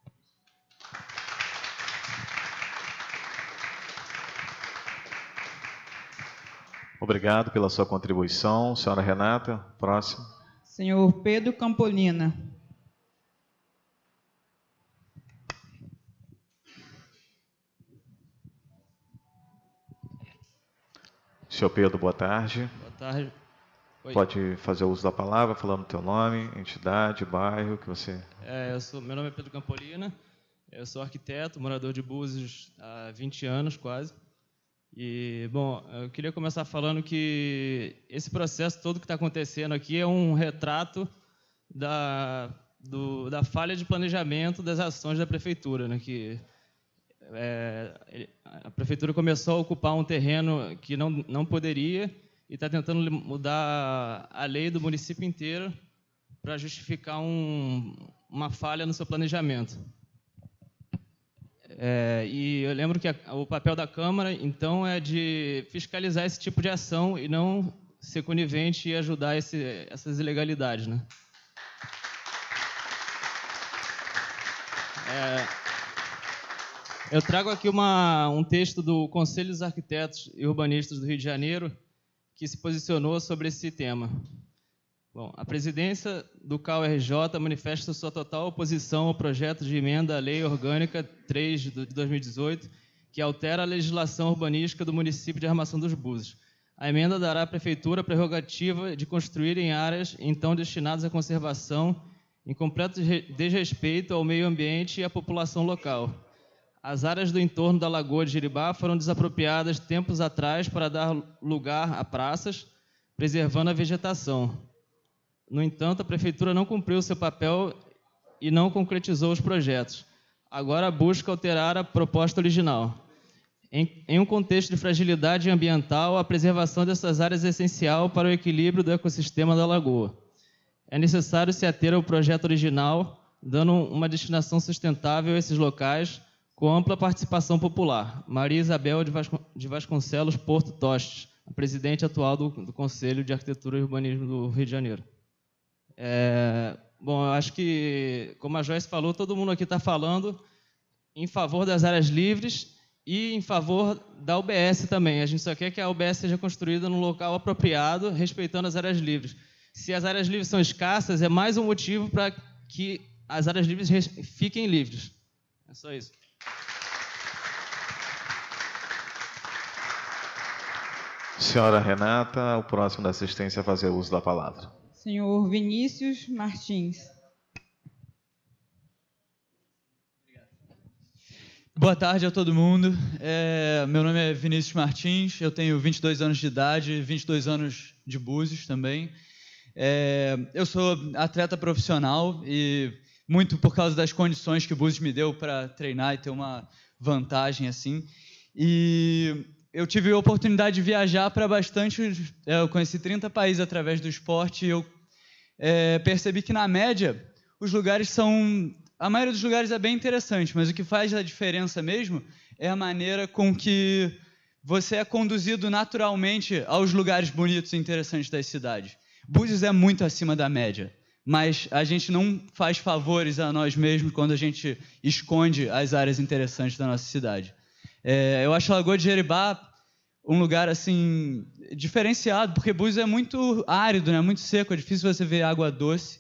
Obrigado pela sua contribuição. Senhora Renata, próximo. Senhor Pedro Campolina. Senhor Pedro, boa tarde. Boa tarde. Oi. Pode fazer uso da palavra, falando o teu nome, entidade, bairro, que você... É, eu sou, meu nome é Pedro Campolina, eu sou arquiteto, morador de Búzios há vinte anos quase. E, bom, eu queria começar falando que esse processo todo que está acontecendo aqui é um retrato da, do, da falha de planejamento das ações da Prefeitura, né, que é, a Prefeitura começou a ocupar um terreno que não, não poderia e está tentando mudar a lei do município inteiro para justificar um, uma falha no seu planejamento. É, e eu lembro que a, o papel da Câmara, então, é de fiscalizar esse tipo de ação e não ser conivente e ajudar esse, essas ilegalidades, né? É, eu trago aqui uma, um texto do Conselho dos Arquitetos e Urbanistas do Rio de Janeiro, que se posicionou sobre esse tema. Bom, a presidência do C A U R J manifesta sua total oposição ao projeto de emenda à Lei Orgânica três de dois mil e dezoito, que altera a legislação urbanística do município de Armação dos Búzios. A emenda dará à Prefeitura a prerrogativa de construir em áreas então destinadas à conservação, em completo desrespeito ao meio ambiente e à população local. As áreas do entorno da Lagoa de Jiribá foram desapropriadas tempos atrás para dar lugar a praças, preservando a vegetação. No entanto, a Prefeitura não cumpriu seu papel e não concretizou os projetos. Agora busca alterar a proposta original. Em, em um contexto de fragilidade ambiental, a preservação dessas áreas é essencial para o equilíbrio do ecossistema da lagoa. É necessário se ater ao projeto original, dando uma destinação sustentável a esses locais, com ampla participação popular. Maria Isabel de, Vascon de Vasconcelos Porto Tostes, a presidente atual do, do Conselho de Arquitetura e Urbanismo do Rio de Janeiro. É, bom, eu acho que, como a Joyce falou, todo mundo aqui está falando em favor das áreas livres e em favor da U B S também. A gente só quer que a U B S seja construída num local apropriado, respeitando as áreas livres. Se as áreas livres são escassas, é mais um motivo para que as áreas livres fiquem livres. É só isso. Senhora Renata, o próximo da assistência a fazer uso da palavra. Senhor Vinícius Martins. Boa tarde a todo mundo. É, meu nome é Vinícius Martins, eu tenho vinte e dois anos de idade, vinte e dois anos de Búzios também. É, eu sou atleta profissional e muito por causa das condições que o Búzios me deu para treinar e ter uma vantagem assim. E eu tive a oportunidade de viajar para bastante, eu conheci trinta países através do esporte e eu é, percebi que, na média, os lugares são... A maioria dos lugares é bem interessante, mas o que faz a diferença mesmo é a maneira com que você é conduzido naturalmente aos lugares bonitos e interessantes das cidades. Búzios é muito acima da média, mas a gente não faz favores a nós mesmos quando a gente esconde as áreas interessantes da nossa cidade. É, eu acho a Lagoa de Jeribá um lugar assim diferenciado, porque Búzios é muito árido, né? Muito seco, é difícil você ver água doce.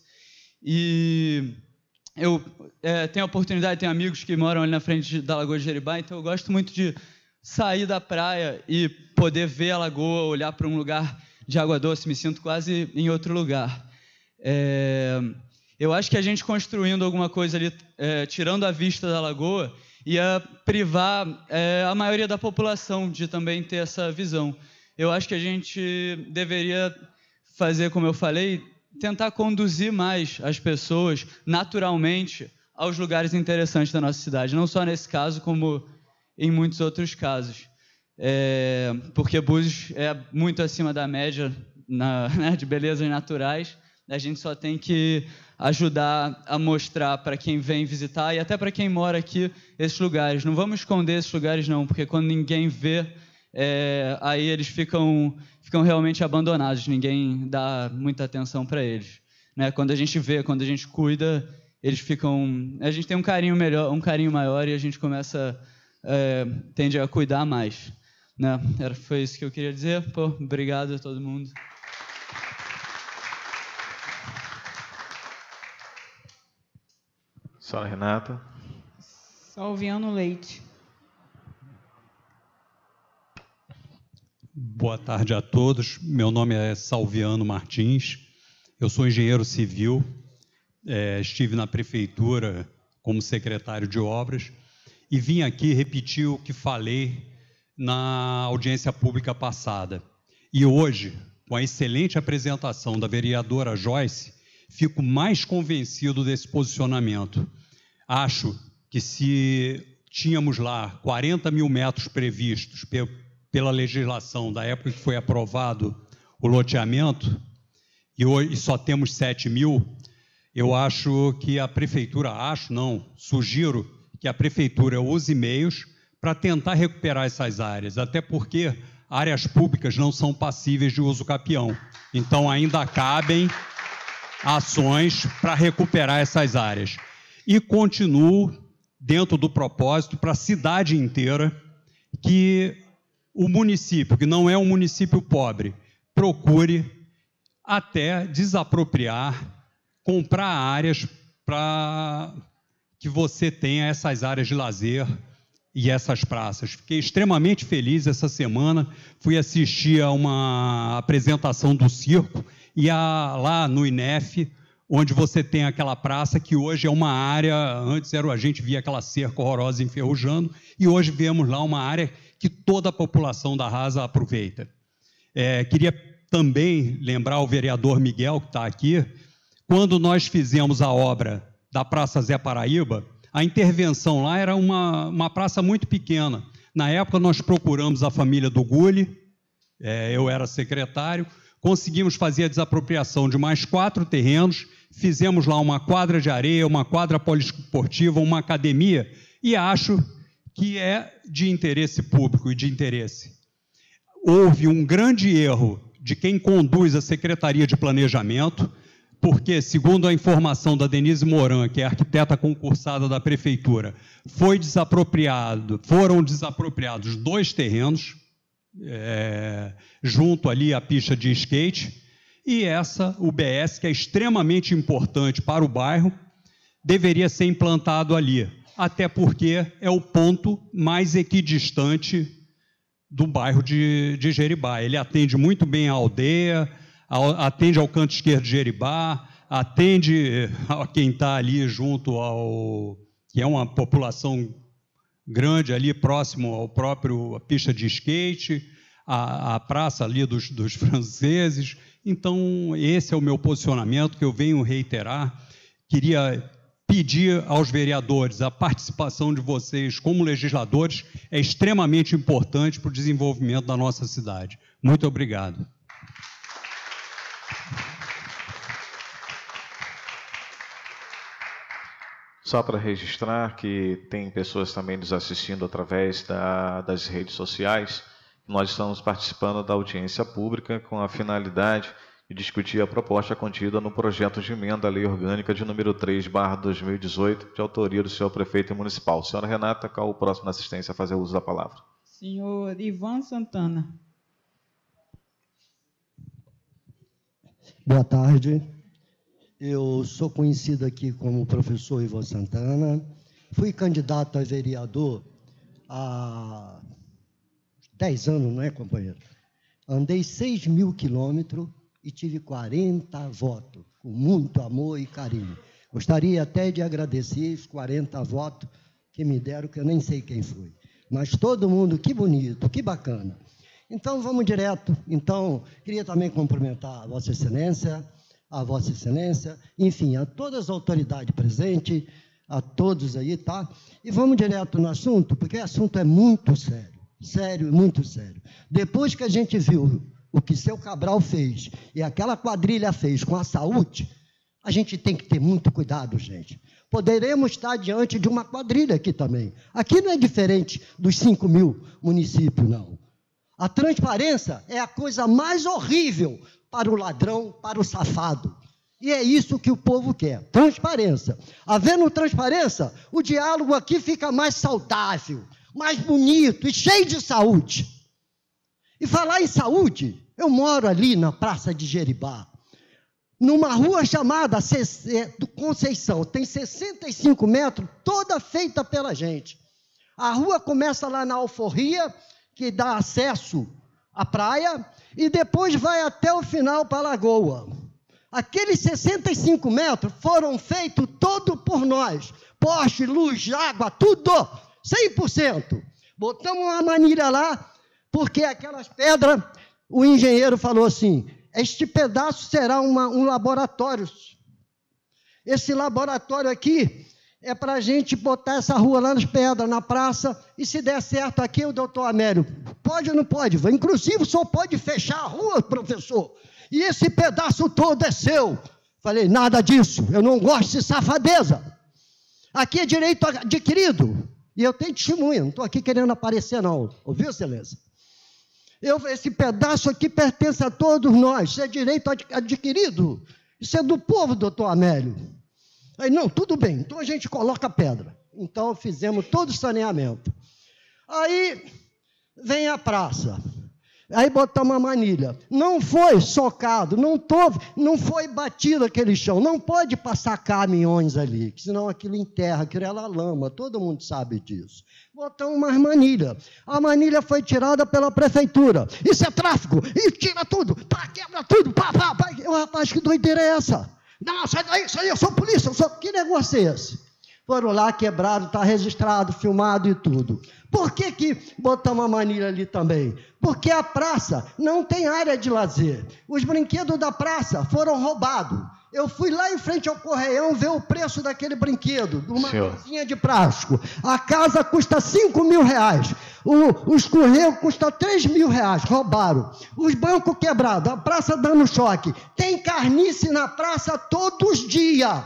E eu é, tenho a oportunidade, tenho amigos que moram ali na frente da Lagoa de Jeribá, então eu gosto muito de sair da praia e poder ver a lagoa, olhar para um lugar de água doce, me sinto quase em outro lugar. É, eu acho que a gente construindo alguma coisa ali, é, tirando a vista da lagoa, ia privar é, a maioria da população de também ter essa visão. Eu acho que a gente deveria fazer, como eu falei, tentar conduzir mais as pessoas naturalmente aos lugares interessantes da nossa cidade, não só nesse caso, como em muitos outros casos. É, porque Búzios é muito acima da média na, né, de belezas naturais, a gente só tem que ajudar a mostrar para quem vem visitar e até para quem mora aqui esses lugares. Não vamos esconder esses lugares não, porque quando ninguém vê, é, aí eles ficam, ficam realmente abandonados, ninguém dá muita atenção para eles. Né? Quando a gente vê, quando a gente cuida, eles ficam... A gente tem um carinho melhor, um carinho maior e a gente começa, é, tende a cuidar mais. Né? Era, foi isso que eu queria dizer. Pô, obrigado a todo mundo. Senhora Renata. Salviano Leite. Boa tarde a todos. Meu nome é Salviano Martins. Eu sou engenheiro civil. É, estive na prefeitura como secretário de obras e vim aqui repetir o que falei na audiência pública passada. E hoje, com a excelente apresentação da vereadora Joyce, fico mais convencido desse posicionamento. Acho que se tínhamos lá quarenta mil metros previstos pe pela legislação da época que foi aprovado o loteamento, e hoje só temos sete mil, eu acho que a prefeitura, acho não, sugiro que a prefeitura use meios para tentar recuperar essas áreas, até porque áreas públicas não são passíveis de uso capião. Então ainda cabem ações para recuperar essas áreas. E continuo dentro do propósito para a cidade inteira que o município, que não é um município pobre, procure até desapropriar, comprar áreas para que você tenha essas áreas de lazer e essas praças. Fiquei extremamente feliz essa semana, fui assistir a uma apresentação do circo e a, lá no I N E F, onde você tem aquela praça que hoje é uma área, antes era, a gente via aquela cerca horrorosa enferrujando, e hoje vemos lá uma área que toda a população da Rasa aproveita. É, queria também lembrar o vereador Miguel, que está aqui, quando nós fizemos a obra da Praça Zé Paraíba, a intervenção lá era uma, uma praça muito pequena. Na época nós procuramos a família do Gulli, é, eu era secretário, conseguimos fazer a desapropriação de mais quatro terrenos, fizemos lá uma quadra de areia, uma quadra poliesportiva, uma academia, e acho que é de interesse público e de interesse. Houve um grande erro de quem conduz a Secretaria de Planejamento, porque, segundo a informação da Denise Moran, que é arquiteta concursada da Prefeitura, foi desapropriado, foram desapropriados dois terrenos, é, junto ali à pista de skate, e essa, o B S, que é extremamente importante para o bairro, deveria ser implantado ali, até porque é o ponto mais equidistante do bairro de, de Jeribá. Ele atende muito bem a aldeia, atende ao canto esquerdo de Jeribá, atende a quem está ali junto ao... que é uma população grande ali, próximo ao próprio a pista de skate, a, a praça ali dos, dos franceses. Então, esse é o meu posicionamento que eu venho reiterar. Queria pedir aos vereadores a participação de vocês como legisladores, é extremamente importante para o desenvolvimento da nossa cidade. Muito obrigado. Só para registrar que tem pessoas também nos assistindo através da, das redes sociais. Nós estamos participando da audiência pública com a finalidade de discutir a proposta contida no projeto de emenda à Lei Orgânica de número três barra dois mil e dezoito, de autoria do senhor prefeito municipal. Senhora Renata, qual o próximo na assistência a fazer uso da palavra? Senhor Ivan Santana. Boa tarde. Eu sou conhecido aqui como professor Ivan Santana. Fui candidato a vereador há dez anos, não é, companheiro? Andei seis mil quilômetros e tive quarenta votos, com muito amor e carinho. Gostaria até de agradecer os quarenta votos que me deram, que eu nem sei quem foi. Mas todo mundo, que bonito, que bacana. Então, vamos direto. Então, queria também cumprimentar a Vossa Excelência, a Vossa Excelência, enfim, a todas as autoridades presentes, a todos aí, tá? E vamos direto no assunto, porque o assunto é muito sério, sério, muito sério. Depois que a gente viu o que seu Cabral fez e aquela quadrilha fez com a saúde, a gente tem que ter muito cuidado, gente. Poderemos estar diante de uma quadrilha aqui também. Aqui não é diferente dos cinco mil municípios, não. A transparência é a coisa mais horrível para o ladrão, para o safado. E é isso que o povo quer, transparência. Havendo transparência, o diálogo aqui fica mais saudável, mais bonito e cheio de saúde. E falar em saúde, eu moro ali na Praça de Jeribá, numa rua chamada Conceição, tem sessenta e cinco metros, toda feita pela gente. A rua começa lá na Alforria, que dá acesso à praia, e depois vai até o final para a Lagoa. Aqueles sessenta e cinco metros foram feitos todo por nós. Poste, luz, água, tudo, cem por cento. Botamos uma manilha lá, porque aquelas pedras, o engenheiro falou assim, este pedaço será uma, um laboratório. Esse laboratório aqui é para a gente botar essa rua lá nas pedras, na praça, e se der certo aqui, o doutor Amélio, pode ou não pode? Inclusive, só pode fechar a rua, professor, e esse pedaço todo é seu. Falei, nada disso, eu não gosto de safadeza. Aqui é direito adquirido, e eu tenho testemunha, não estou aqui querendo aparecer não, ouviu, excelência? Eu, esse pedaço aqui pertence a todos nós, isso é direito adquirido, isso é do povo, doutor Amélio. Aí, não, tudo bem, então a gente coloca pedra. Então, fizemos todo o saneamento. Aí, vem a praça. Aí, botamos a manilha. Não foi socado, não, tô, não foi batido aquele chão. Não pode passar caminhões ali, senão aquilo enterra, aquilo é lama, todo mundo sabe disso. Botamos umas manilhas. A manilha foi tirada pela prefeitura. Isso é tráfico, e tira tudo, pá, quebra tudo, pá, pá, pá. O rapaz, que doideira é essa? Não, sai daí, sai daí, eu sou polícia, eu sou... Que negócio é esse? Foram lá, quebraram, está registrado, filmado e tudo. Por que que botamos a manilha ali também? Porque a praça não tem área de lazer. Os brinquedos da praça foram roubados. Eu fui lá em frente ao Correião ver o preço daquele brinquedo, de uma casinha de plástico. A casa custa cinco mil reais. O, os Correios custa três mil reais. Roubaram. Os bancos quebrados. A praça dando choque. Tem carnice na praça todos os dias.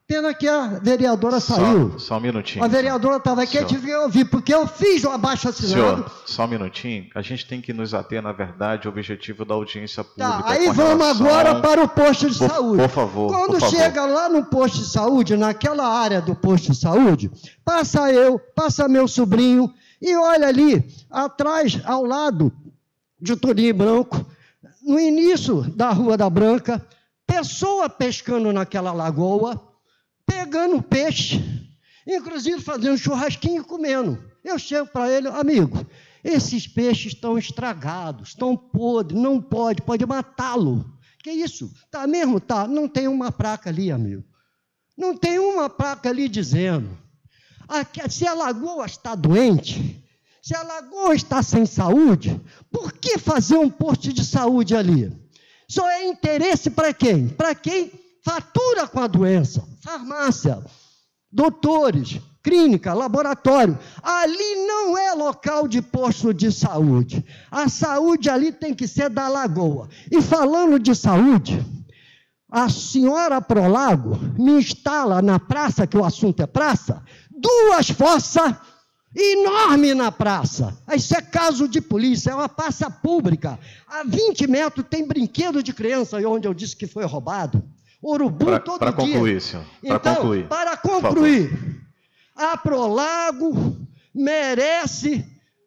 Pena que a vereadora saiu. Só, só um minutinho. A vereadora estava aqui, eu tive que ouvir, porque eu fiz o abaixo-assinado. Senhor, só um minutinho. A gente tem que nos ater, na verdade, ao objetivo da audiência pública. Tá, aí vamos relação... agora para o posto de por, saúde. Por favor. Quando por chega favor. lá no posto de saúde, naquela área do posto de saúde, passa eu, passa meu sobrinho, e olha ali, atrás, ao lado de Toninho Branco, no início da Rua da Branca, pessoa pescando naquela lagoa, pegando peixe, inclusive fazendo churrasquinho e comendo. Eu chego para ele, amigo, esses peixes estão estragados, estão podres, não pode, pode matá-lo. Que isso? Tá mesmo? Tá. Não tem uma placa ali, amigo. Não tem uma placa ali dizendo. Aqui, se a lagoa está doente, se a lagoa está sem saúde, por que fazer um posto de saúde ali? Só é interesse para quem? Para quem fatura com a doença. Farmácia, doutores, clínica, laboratório. Ali não é local de posto de saúde. A saúde ali tem que ser da lagoa. E falando de saúde, a senhora Prolago me instala na praça, que o assunto é praça, duas fossas enormes na praça. Isso é caso de polícia, é uma praça pública. A vinte metros tem brinquedo de criança, onde eu disse que foi roubado. Urubu pra, todo pra dia. Concluir, senhor. Pra então, concluir. para concluir, a Prolago merece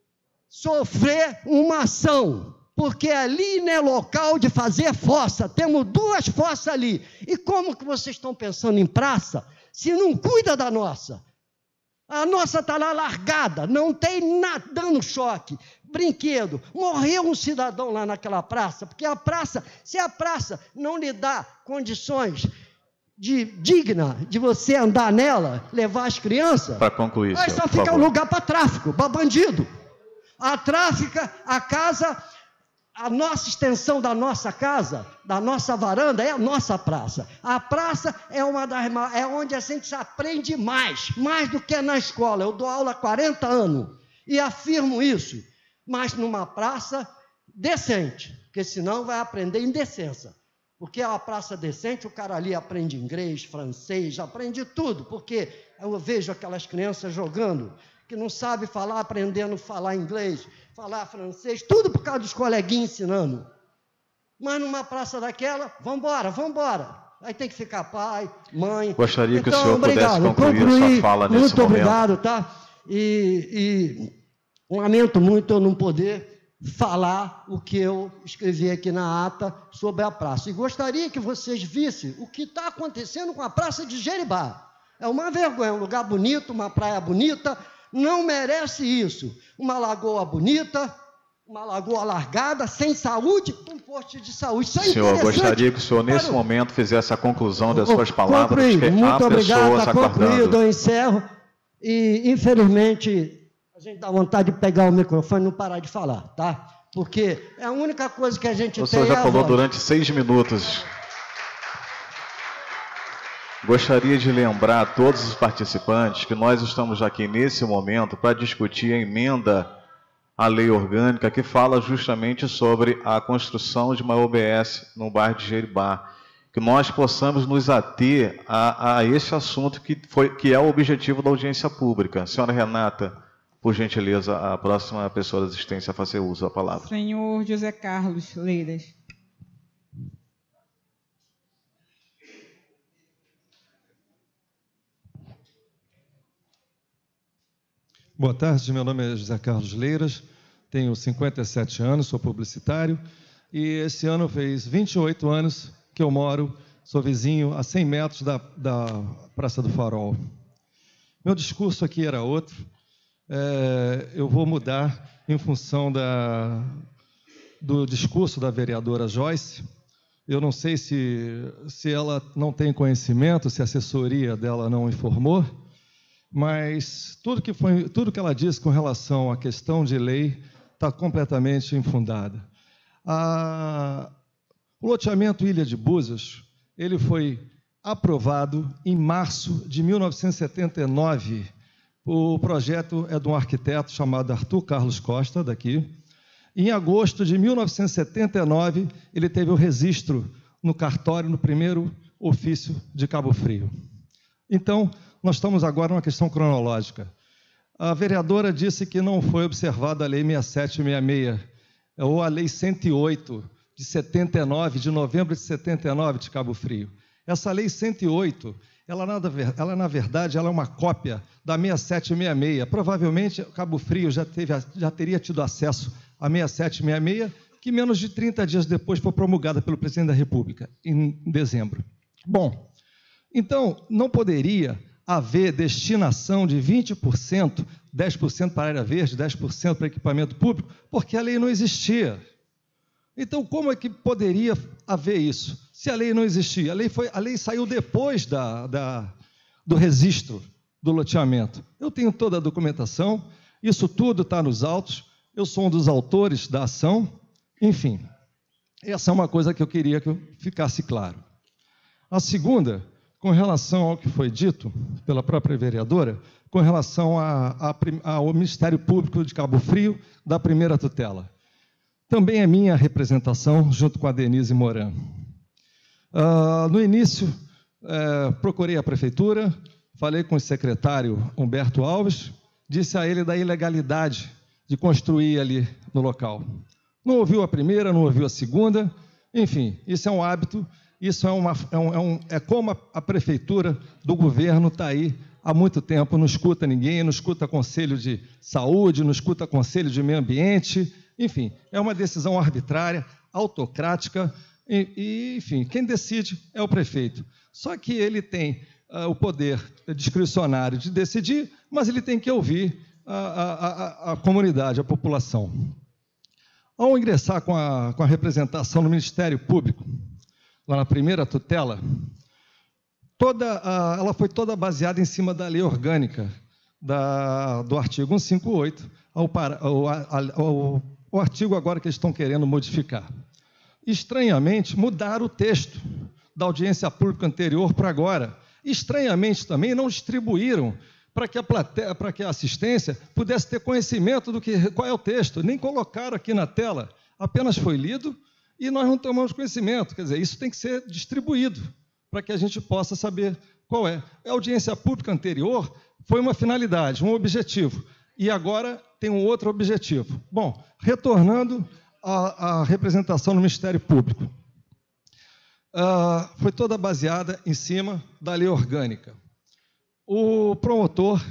sofrer uma ação, porque ali não é local de fazer fossa. Temos duas fossas ali. E como que vocês estão pensando em praça, se não cuida da nossa? A nossa está lá largada, não tem nada dando choque, brinquedo. Morreu um cidadão lá naquela praça, porque a praça, se a praça não lhe dá condições de, digna de você andar nela, levar as crianças, para concluir, aí senhor, só fica um lugar para tráfico, para bandido. A tráfica, a casa, a nossa extensão da nossa casa, da nossa varanda, é a nossa praça. A praça é uma das é onde a gente se aprende mais, mais do que na escola. Eu dou aula há quarenta anos e afirmo isso, mas numa praça decente, porque senão vai aprender indecência. Porque é uma praça decente, o cara ali aprende inglês, francês, aprende tudo, porque eu vejo aquelas crianças jogando, que não sabe falar, aprendendo a falar inglês, falar francês, tudo por causa dos coleguinhas ensinando. Mas numa praça daquela, vamos embora, vamos embora. Aí tem que ficar pai, mãe. Gostaria então, que o senhor obrigado. pudesse concluir Concluí, a sua fala nesse muito momento. Muito obrigado, tá? E, e lamento muito eu não poder falar o que eu escrevi aqui na ata sobre a praça. E gostaria que vocês vissem o que está acontecendo com a praça de Jeribá. É uma vergonha, um lugar bonito, uma praia bonita, não merece isso. Uma lagoa bonita, uma lagoa largada, sem saúde, um posto de saúde. Isso é senhor, gostaria que o senhor, nesse Para... momento, fizesse a conclusão das suas palavras, concluí. porque Muito há obrigado, pessoas está aguardando. concluído, eu encerro. E, infelizmente, a gente dá vontade de pegar o microfone e não parar de falar, tá? Porque é a única coisa que a gente o tem. O senhor já é falou voz. durante seis minutos. Gostaria de lembrar a todos os participantes que nós estamos aqui nesse momento para discutir a emenda à lei orgânica que fala justamente sobre a construção de uma O B S no bairro de Jeribá. Que nós possamos nos ater a, a esse assunto que, foi, que é o objetivo da audiência pública. Senhora Renata, por gentileza, a próxima pessoa da assistência a fazer uso da palavra. Senhor José Carlos Leiras. Boa tarde, meu nome é José Carlos Leiras, tenho cinquenta e sete anos, sou publicitário, e esse ano fez vinte e oito anos que eu moro, sou vizinho a cem metros da, da Praça do Farol. Meu discurso aqui era outro, é, eu vou mudar em função da, do discurso da vereadora Joyce. Eu não sei se, se ela não tem conhecimento, se a assessoria dela não informou, mas tudo que, foi, tudo que ela disse com relação à questão de lei está completamente infundada. A, o loteamento Ilha de Búzios, ele foi aprovado em março de mil novecentos e setenta e nove. O projeto é de um arquiteto chamado Arthur Carlos Costa, daqui. Em agosto de mil novecentos e setenta e nove, ele teve o registro no cartório, no primeiro ofício de Cabo Frio. Então, nós estamos agora numa questão cronológica. A vereadora disse que não foi observada a Lei sessenta e sete e sessenta e seis, ou a Lei cento e oito, de setenta e nove, de novembro de setenta e nove, de Cabo Frio. Essa Lei cento e oito, ela, nada, ela na verdade, ela é uma cópia da sessenta e sete e sessenta e seis. Provavelmente, Cabo Frio já, teve, já teria tido acesso a sessenta e sete e sessenta e seis, que menos de trinta dias depois foi promulgada pelo presidente da República, em dezembro. Bom, então, não poderia haver destinação de vinte por cento, dez por cento para a área verde, dez por cento para equipamento público, porque a lei não existia. Então, como é que poderia haver isso, se a lei não existia? A lei, foi, a lei saiu depois da, da, do registro do loteamento. Eu tenho toda a documentação, isso tudo está nos autos, eu sou um dos autores da ação, enfim. Essa é uma coisa que eu queria que ficasse claro. A segunda, com relação ao que foi dito pela própria vereadora, com relação a, a, ao Ministério Público de Cabo Frio, da primeira tutela. Também é minha representação, junto com a Denise Moran. Uh, no início, uh, procurei a prefeitura, falei com o secretário Humberto Alves, disse a ele da ilegalidade de construir ali no local. Não ouviu a primeira, não ouviu a segunda, enfim, isso é um hábito. Isso é, uma, é, um, é, um, é como a, a prefeitura do governo está aí há muito tempo, não escuta ninguém, não escuta conselho de saúde, não escuta conselho de meio ambiente, enfim, é uma decisão arbitrária, autocrática, e, e enfim, quem decide é o prefeito. Só que ele tem uh, o poder discricionário de decidir, mas ele tem que ouvir a, a, a, a comunidade, a população. Ao ingressar com a, com a representação no Ministério Público, lá na primeira tutela, toda a, ela foi toda baseada em cima da lei orgânica, da, do artigo cento e cinquenta e oito, ao, ao, ao, ao artigo agora que eles estão querendo modificar. Estranhamente, mudaram o texto da audiência pública anterior para agora. Estranhamente também, não distribuíram para que a plateia, para que a assistência pudesse ter conhecimento do que, qual é o texto, nem colocaram aqui na tela, apenas foi lido, e nós não tomamos conhecimento, quer dizer, isso tem que ser distribuído, para que a gente possa saber qual é. A audiência pública anterior foi uma finalidade, um objetivo, e agora tem um outro objetivo. Bom, retornando à, à representação no Ministério Público, uh, foi toda baseada em cima da lei orgânica. O promotor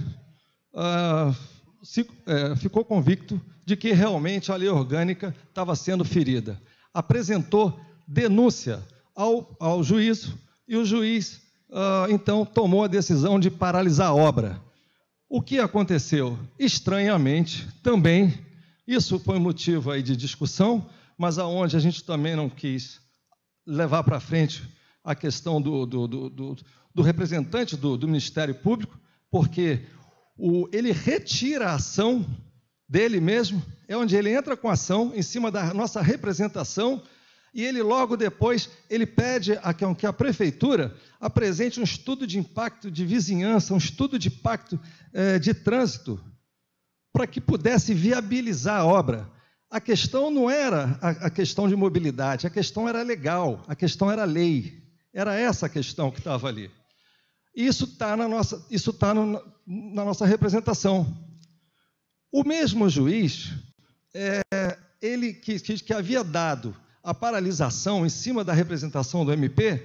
uh, se, uh, ficou convicto de que realmente a lei orgânica estava sendo ferida. Apresentou denúncia ao, ao juízo e o juiz, uh, então, tomou a decisão de paralisar a obra. O que aconteceu? Estranhamente, também, isso foi motivo aí de discussão, mas aonde a gente também não quis levar para frente a questão do, do, do, do, do representante do, do Ministério Público, porque o, ele retira a ação dele mesmo, é onde ele entra com a ação em cima da nossa representação, e ele logo depois, ele pede a que a prefeitura apresente um estudo de impacto de vizinhança, um estudo de impacto eh, de trânsito, para que pudesse viabilizar a obra. A questão não era a, a questão de mobilidade, a questão era legal, a questão era lei, era essa a questão que estava ali. Isso está na nossa, isso tá no, na nossa representação. O mesmo juiz, é, ele que, que, que havia dado a paralisação em cima da representação do M P,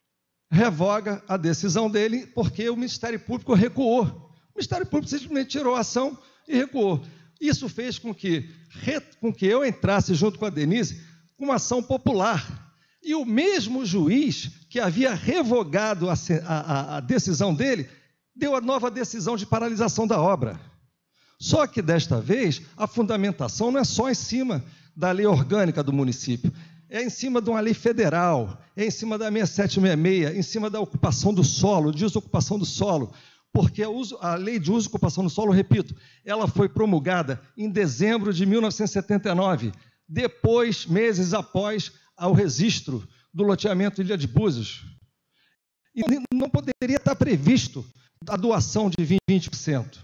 revoga a decisão dele porque o Ministério Público recuou. O Ministério Público simplesmente tirou a ação e recuou. Isso fez com que, com que eu entrasse junto com a Denise com uma ação popular. E o mesmo juiz que havia revogado a, a, a decisão dele, deu a nova decisão de paralisação da obra. Só que, desta vez, a fundamentação não é só em cima da lei orgânica do município, é em cima de uma lei federal, é em cima da sessenta e sete e sessenta e seis, em cima da ocupação do solo, desocupação do solo, porque a, uso, a lei de uso e ocupação do solo, repito, ela foi promulgada em dezembro de mil novecentos e setenta e nove, depois, meses após ao registro do loteamento Ilha de Búzios. E não poderia estar previsto a doação de vinte por cento.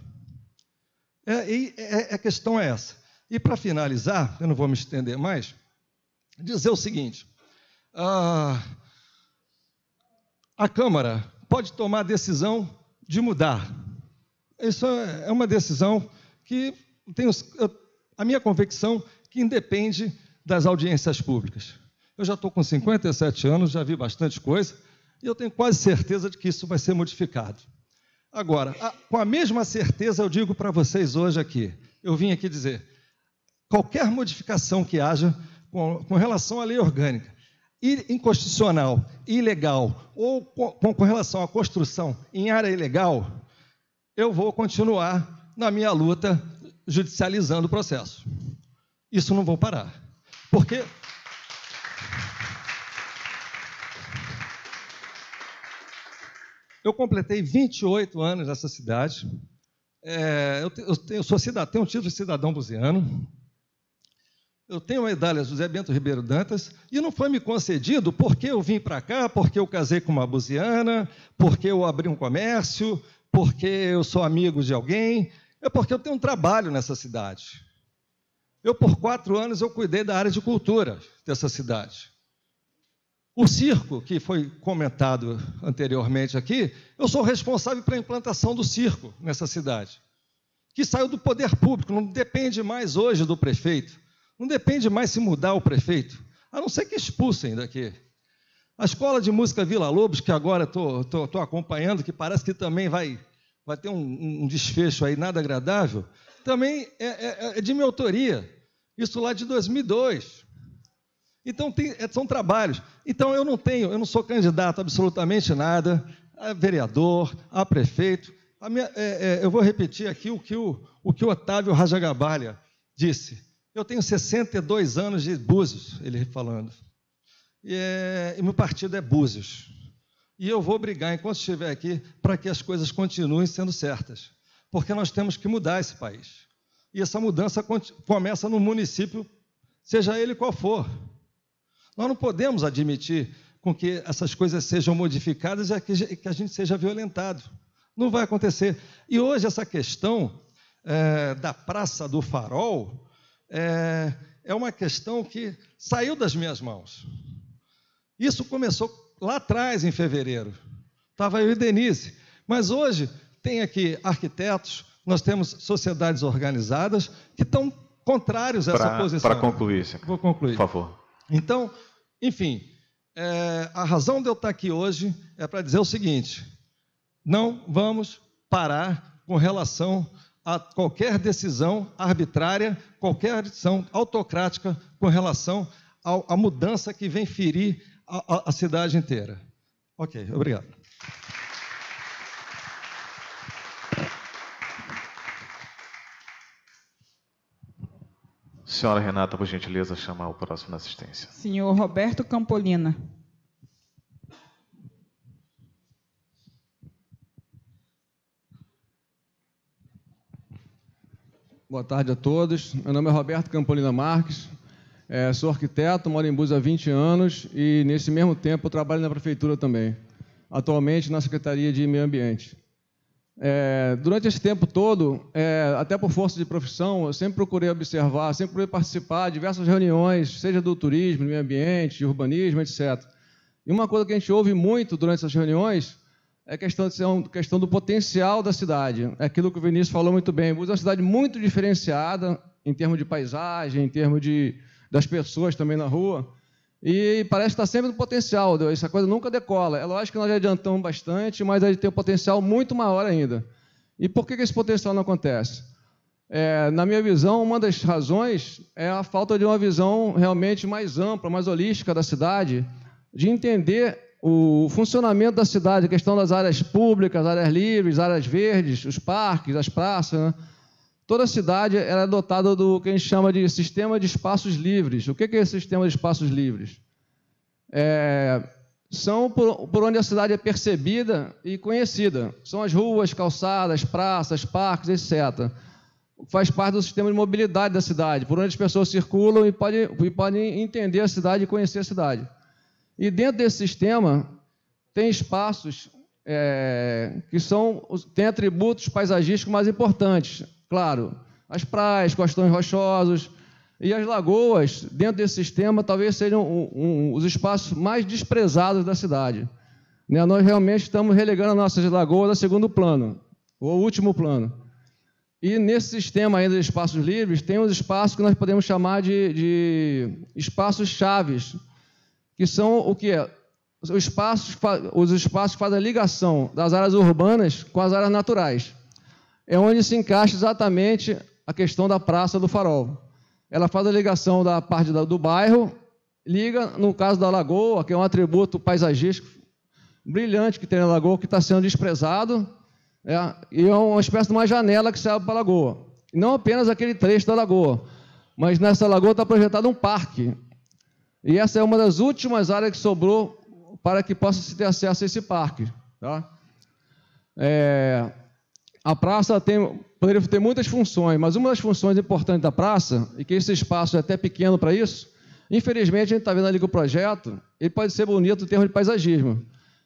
É, e é, a questão é essa. E, para finalizar, eu não vou me estender mais, dizer o seguinte, ah, a Câmara pode tomar a decisão de mudar. Isso é uma decisão que tenho a minha convicção que independe das audiências públicas. Eu já estou com cinquenta e sete anos, já vi bastante coisa, e eu tenho quase certeza de que isso vai ser modificado. Agora, a, com a mesma certeza, eu digo para vocês hoje aqui, eu vim aqui dizer, qualquer modificação que haja com, com relação à lei orgânica, inconstitucional, ilegal, ou com, com relação à construção em área ilegal, eu vou continuar na minha luta judicializando o processo. Isso não vou parar. Porque... eu completei vinte e oito anos nessa cidade. É, eu, tenho, eu, tenho, eu sou cidadão, tenho um título de cidadão buziano. Eu tenho a medalha José Bento Ribeiro Dantas, e não foi me concedido porque eu vim para cá, porque eu casei com uma buziana, porque eu abri um comércio, porque eu sou amigo de alguém, é porque eu tenho um trabalho nessa cidade. Eu, por quatro anos, eu cuidei da área de cultura dessa cidade. O circo, que foi comentado anteriormente aqui, eu sou responsável pela implantação do circo nessa cidade, que saiu do poder público, não depende mais hoje do prefeito, não depende mais se mudar o prefeito, a não ser que expulsem daqui. A Escola de Música Vila Lobos, que agora estou acompanhando, que parece que também vai, vai ter um, um desfecho aí nada agradável, também é, é, é de minha autoria, isso lá de dois mil e dois. Então, tem, são trabalhos. Então, eu não tenho, eu não sou candidato a absolutamente nada, a vereador, a prefeito. A minha, é, é, eu vou repetir aqui o que o, o, que o Otávio Rajagabalha disse. Eu tenho sessenta e dois anos de Búzios, ele falando. E, é, e meu partido é Búzios. E eu vou brigar, enquanto estiver aqui, para que as coisas continuem sendo certas. Porque nós temos que mudar esse país. E essa mudança começa no município, seja ele qual for. Nós não podemos admitir com que essas coisas sejam modificadas e que a gente seja violentado. Não vai acontecer. E hoje essa questão é, da Praça do Farol é, é uma questão que saiu das minhas mãos. Isso começou lá atrás, em fevereiro. Estava eu e Denise. Mas hoje tem aqui arquitetos, nós temos sociedades organizadas que estão contrários a essa pra, posição. Para concluir, senhor. Vou concluir. Por favor. Então, enfim, é, a razão de eu estar aqui hoje é para dizer o seguinte: não vamos parar com relação a qualquer decisão arbitrária, qualquer decisão autocrática com relação ao, à mudança que vem ferir a, a, a cidade inteira. Ok, obrigado. Senhora Renata, por gentileza, chamar o próximo na assistência. Senhor Roberto Campolina. Boa tarde a todos. Meu nome é Roberto Campolina Marques, é, sou arquiteto, moro em Búzios há vinte anos e, nesse mesmo tempo, trabalho na prefeitura também, atualmente na Secretaria de Meio Ambiente. É, durante esse tempo todo, é, até por força de profissão, eu sempre procurei observar, sempre procurei participar de diversas reuniões, seja do turismo, do meio ambiente, de urbanismo, etcétera. E uma coisa que a gente ouve muito durante essas reuniões é a questão, a questão do potencial da cidade. É aquilo que o Vinícius falou muito bem. Búzios é uma cidade muito diferenciada em termos de paisagem, em termos de, das pessoas também na rua. E parece estar sempre no potencial, essa coisa nunca decola. É lógico que nós já adiantamos bastante, mas a gente tem um potencial muito maior ainda. E por que esse potencial não acontece? É, na minha visão, uma das razões é a falta de uma visão realmente mais ampla, mais holística da cidade, de entender o funcionamento da cidade, a questão das áreas públicas, áreas livres, áreas verdes, os parques, as praças, né? Toda a cidade era dotada do que a gente chama de sistema de espaços livres. O que é esse sistema de espaços livres? É, são por, por onde a cidade é percebida e conhecida. São as ruas, calçadas, praças, parques, etcétera. Faz parte do sistema de mobilidade da cidade, por onde as pessoas circulam e podem, e podem entender a cidade e conhecer a cidade. E dentro desse sistema tem espaços é, que são, têm atributos paisagísticos mais importantes. Claro, as praias, costões rochosos e as lagoas, dentro desse sistema, talvez sejam um, um, os espaços mais desprezados da cidade. né, nós realmente estamos relegando as nossas lagoas a segundo plano, ou último plano. E nesse sistema ainda de espaços livres, tem os espaços que nós podemos chamar de, de espaços chaves, que são o que é? Os espaços, os espaços que fazem a ligação das áreas urbanas com as áreas naturais. É onde se encaixa exatamente a questão da Praça do Farol. Ela faz a ligação da parte do bairro, liga, no caso da lagoa, que é um atributo paisagístico brilhante que tem na lagoa, que está sendo desprezado, é, e é uma espécie de uma janela que serve para a lagoa. E não apenas aquele trecho da lagoa, mas nessa lagoa está projetado um parque. E essa é uma das últimas áreas que sobrou para que possa se ter acesso a esse parque. Tá? É, a praça tem, poderia ter muitas funções, mas uma das funções importantes da praça, e que esse espaço é até pequeno para isso, infelizmente a gente está vendo ali que o projeto ele pode ser bonito em termos de paisagismo,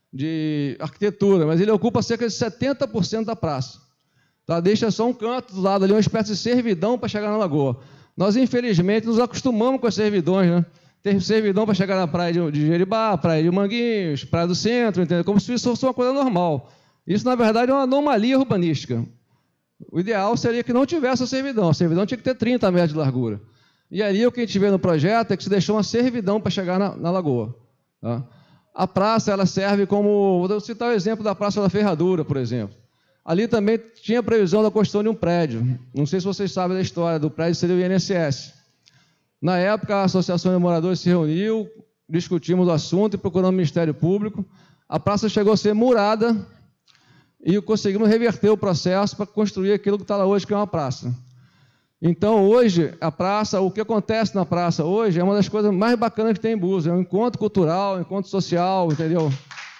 de arquitetura, mas ele ocupa cerca de setenta por cento da praça. Tá? Deixa só um canto do lado ali, uma espécie de servidão para chegar na lagoa. Nós, infelizmente, nos acostumamos com as servidões, né? Tem servidão para chegar na praia de, de Jeribá, praia de Manguinhos, praia do centro, entendeu? Como se isso fosse uma coisa normal. Isso, na verdade, é uma anomalia urbanística. O ideal seria que não tivesse a servidão. A servidão tinha que ter trinta metros de largura. E ali o que a gente vê no projeto é que se deixou uma servidão para chegar na, na lagoa. Tá? A praça ela serve como... Vou citar o exemplo da Praça da Ferradura, por exemplo. Ali também tinha previsão da construção de um prédio. Não sei se vocês sabem da história do prédio, seria o I N S S. Na época, a Associação de Moradores se reuniu, discutimos o assunto e procuramos o Ministério Público. A praça chegou a ser murada e conseguimos reverter o processo para construir aquilo que está lá hoje, que é uma praça. Então, hoje, a praça, o que acontece na praça hoje é uma das coisas mais bacanas que tem em Búzios. É um encontro cultural, um encontro social, entendeu?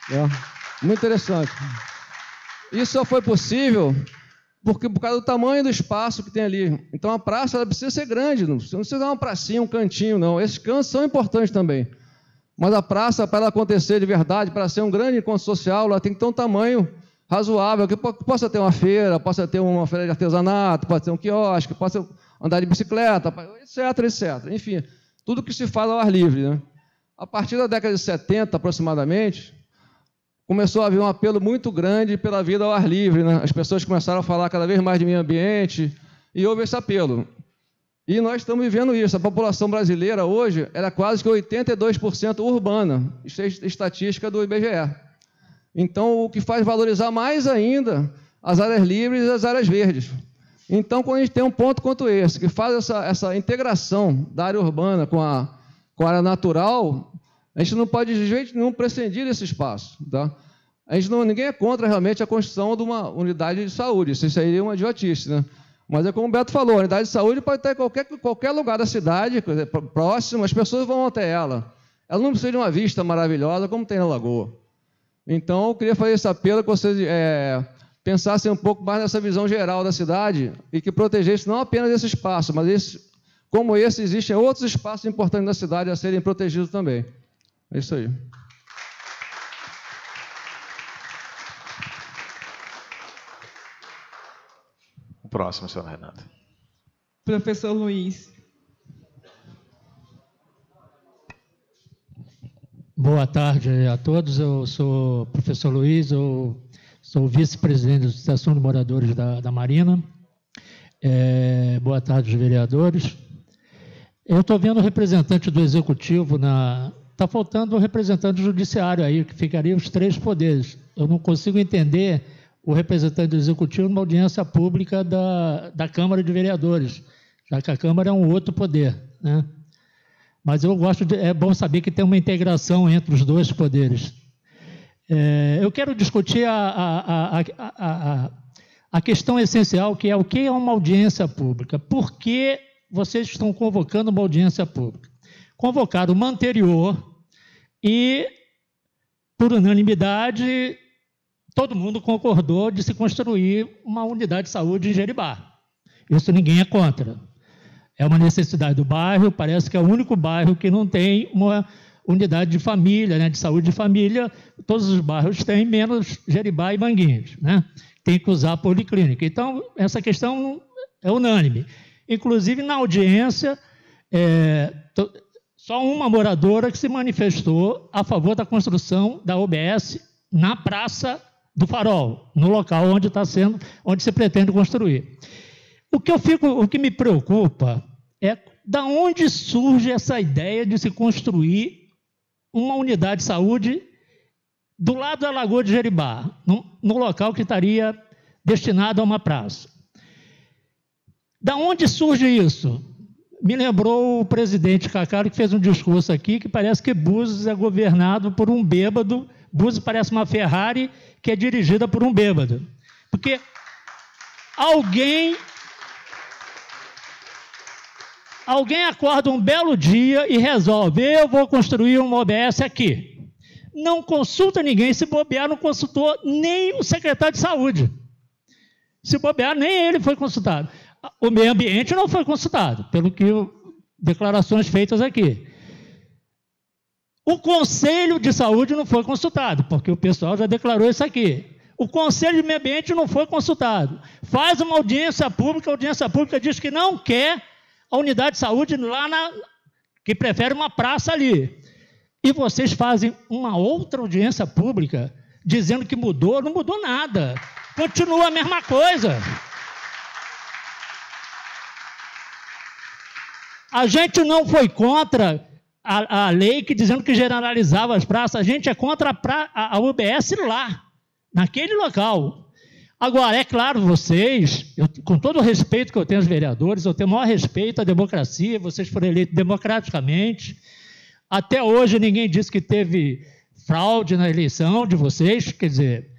É muito interessante. Isso só foi possível porque, por causa do tamanho do espaço que tem ali. Então, a praça ela precisa ser grande, não precisa ser uma pracinha, um cantinho, não. Esses cantos são importantes também. Mas a praça, para ela acontecer de verdade, para ser um grande encontro social, ela tem que ter um tamanho razoável, que possa ter uma feira, possa ter uma feira de artesanato, pode ter um quiosque, possa andar de bicicleta, etc, etcétera. Enfim, tudo que se faz ao ar livre. Né? A partir da década de setenta, aproximadamente, começou a haver um apelo muito grande pela vida ao ar livre. Né? As pessoas começaram a falar cada vez mais de meio ambiente, e houve esse apelo. E nós estamos vivendo isso. A população brasileira hoje era quase que oitenta e dois por cento urbana. Isso é estatística do I B G E. Então, o que faz valorizar mais ainda as áreas livres e as áreas verdes. Então, quando a gente tem um ponto quanto esse, que faz essa, essa integração da área urbana com a, com a área natural, a gente não pode, de jeito nenhum, prescindir desse espaço. Tá? A gente não, ninguém é contra, realmente, a construção de uma unidade de saúde. Isso seria uma idiotice, né? Mas é como o Beto falou, a unidade de saúde pode estar em qualquer, qualquer lugar da cidade, próximo, as pessoas vão até ela. Ela não precisa de uma vista maravilhosa como tem na Lagoa. Então, eu queria fazer esse apelo que vocês é, pensassem um pouco mais nessa visão geral da cidade e que protegessem não apenas esse espaço, mas esse, como esse, existem outros espaços importantes da cidade a serem protegidos também. É isso aí. O próximo, senhor Renato. Professor Luiz. Boa tarde a todos, eu sou o professor Luiz, eu sou vice-presidente da Associação de Moradores da, da Marina. É, boa tarde, vereadores. Eu estou vendo o representante do Executivo, na... está faltando o representante do Judiciário aí, que ficaria os três poderes. Eu não consigo entender o representante do Executivo numa audiência pública da, da Câmara de Vereadores, já que a Câmara é um outro poder, né? Mas eu gosto de, é bom saber que tem uma integração entre os dois poderes. É, eu quero discutir a, a, a, a, a questão essencial, que é o que é uma audiência pública. Por que vocês estão convocando uma audiência pública? Convocaram uma anterior e, por unanimidade, todo mundo concordou de se construir uma unidade de saúde em Jeribá. Isso ninguém é contra. É uma necessidade do bairro, parece que é o único bairro que não tem uma unidade de família, né, de saúde de família. Todos os bairros têm, menos Jeribá e Manguinhos, né? Tem que usar a policlínica. Então, essa questão é unânime. Inclusive, na audiência, é, só uma moradora que se manifestou a favor da construção da U B S na Praça do Farol, no local onde está sendo, onde se pretende construir. O que eu fico, o que me preocupa é da onde surge essa ideia de se construir uma unidade de saúde do lado da Lagoa de Jeribá, no, no local que estaria destinado a uma praça. Da onde surge isso? Me lembrou o presidente Cacaro, que fez um discurso aqui, que parece que Búzios é governado por um bêbado. Búzios parece uma Ferrari que é dirigida por um bêbado. Porque alguém, alguém acorda um belo dia e resolve, eu vou construir uma O B S aqui. Não consulta ninguém, se bobear, não consultou nem o secretário de saúde. Se bobear, nem ele foi consultado. O meio ambiente não foi consultado, pelo que declarações feitas aqui. O Conselho de Saúde não foi consultado, porque o pessoal já declarou isso aqui. O Conselho de Meio Ambiente não foi consultado. Faz uma audiência pública, a audiência pública diz que não quer a unidade de saúde lá na... que prefere uma praça ali. E vocês fazem uma outra audiência pública dizendo que mudou, não mudou nada. Continua a mesma coisa. A gente não foi contra a, a lei que dizendo que generalizava as praças, a gente é contra a, pra, a, a U B S lá, naquele local. Agora, é claro, vocês, eu, com todo o respeito que eu tenho aos vereadores, eu tenho o maior respeito à democracia, vocês foram eleitos democraticamente. Até hoje ninguém disse que teve fraude na eleição de vocês, quer dizer,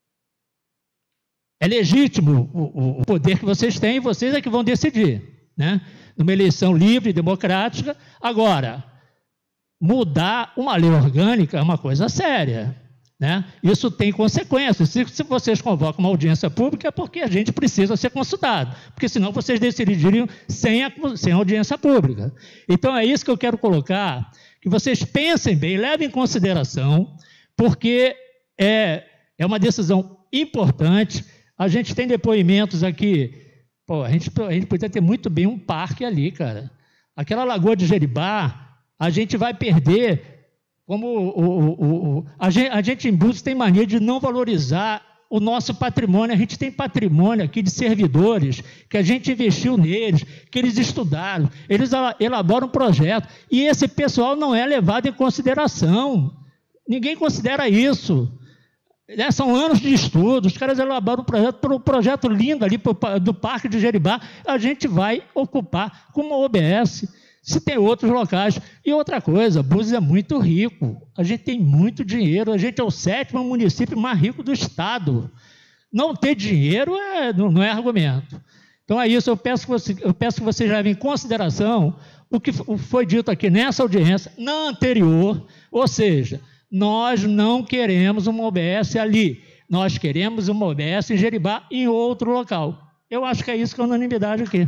é legítimo o, o poder que vocês têm, vocês é que vão decidir, né? Numa eleição livre e democrática. Agora, mudar uma lei orgânica é uma coisa séria, né? Isso tem consequências. Se, se vocês convocam uma audiência pública, é porque a gente precisa ser consultado, porque senão vocês decidiriam sem a, sem a audiência pública. Então, é isso que eu quero colocar, que vocês pensem bem, levem em consideração, porque é, é uma decisão importante. A gente tem depoimentos aqui. Pô, a gente, a gente podia ter muito bem um parque ali, cara. Aquela Lagoa de Jeribá, a gente vai perder, como o, o, o, o, a, gente, a gente em Búzios tem mania de não valorizar o nosso patrimônio. A gente tem patrimônio aqui de servidores, que a gente investiu neles, que eles estudaram, eles elaboram um projeto, e esse pessoal não é levado em consideração. Ninguém considera isso. É, são anos de estudo, os caras elaboram um projeto, um projeto lindo ali do Parque de Jeribá, a gente vai ocupar com uma O B S, se tem outros locais. E outra coisa, Búzios é muito rico, a gente tem muito dinheiro, a gente é o sétimo município mais rico do estado. Não ter dinheiro é, não, não é argumento. Então é isso, eu peço, que você, eu peço que vocês levem em consideração o que foi dito aqui nessa audiência, na anterior, ou seja, nós não queremos uma O B S ali, nós queremos uma O B S em Jeribá, em outro local. Eu acho que é isso que é unanimidade aqui.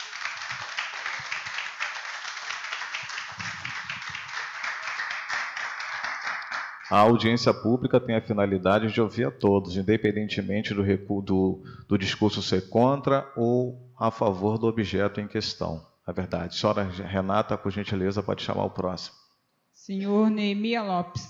A audiência pública tem a finalidade de ouvir a todos, independentemente do, recu do, do discurso ser contra ou a favor do objeto em questão. É verdade. Senhora Renata, por gentileza, pode chamar o próximo. Senhor Neemias Lopes.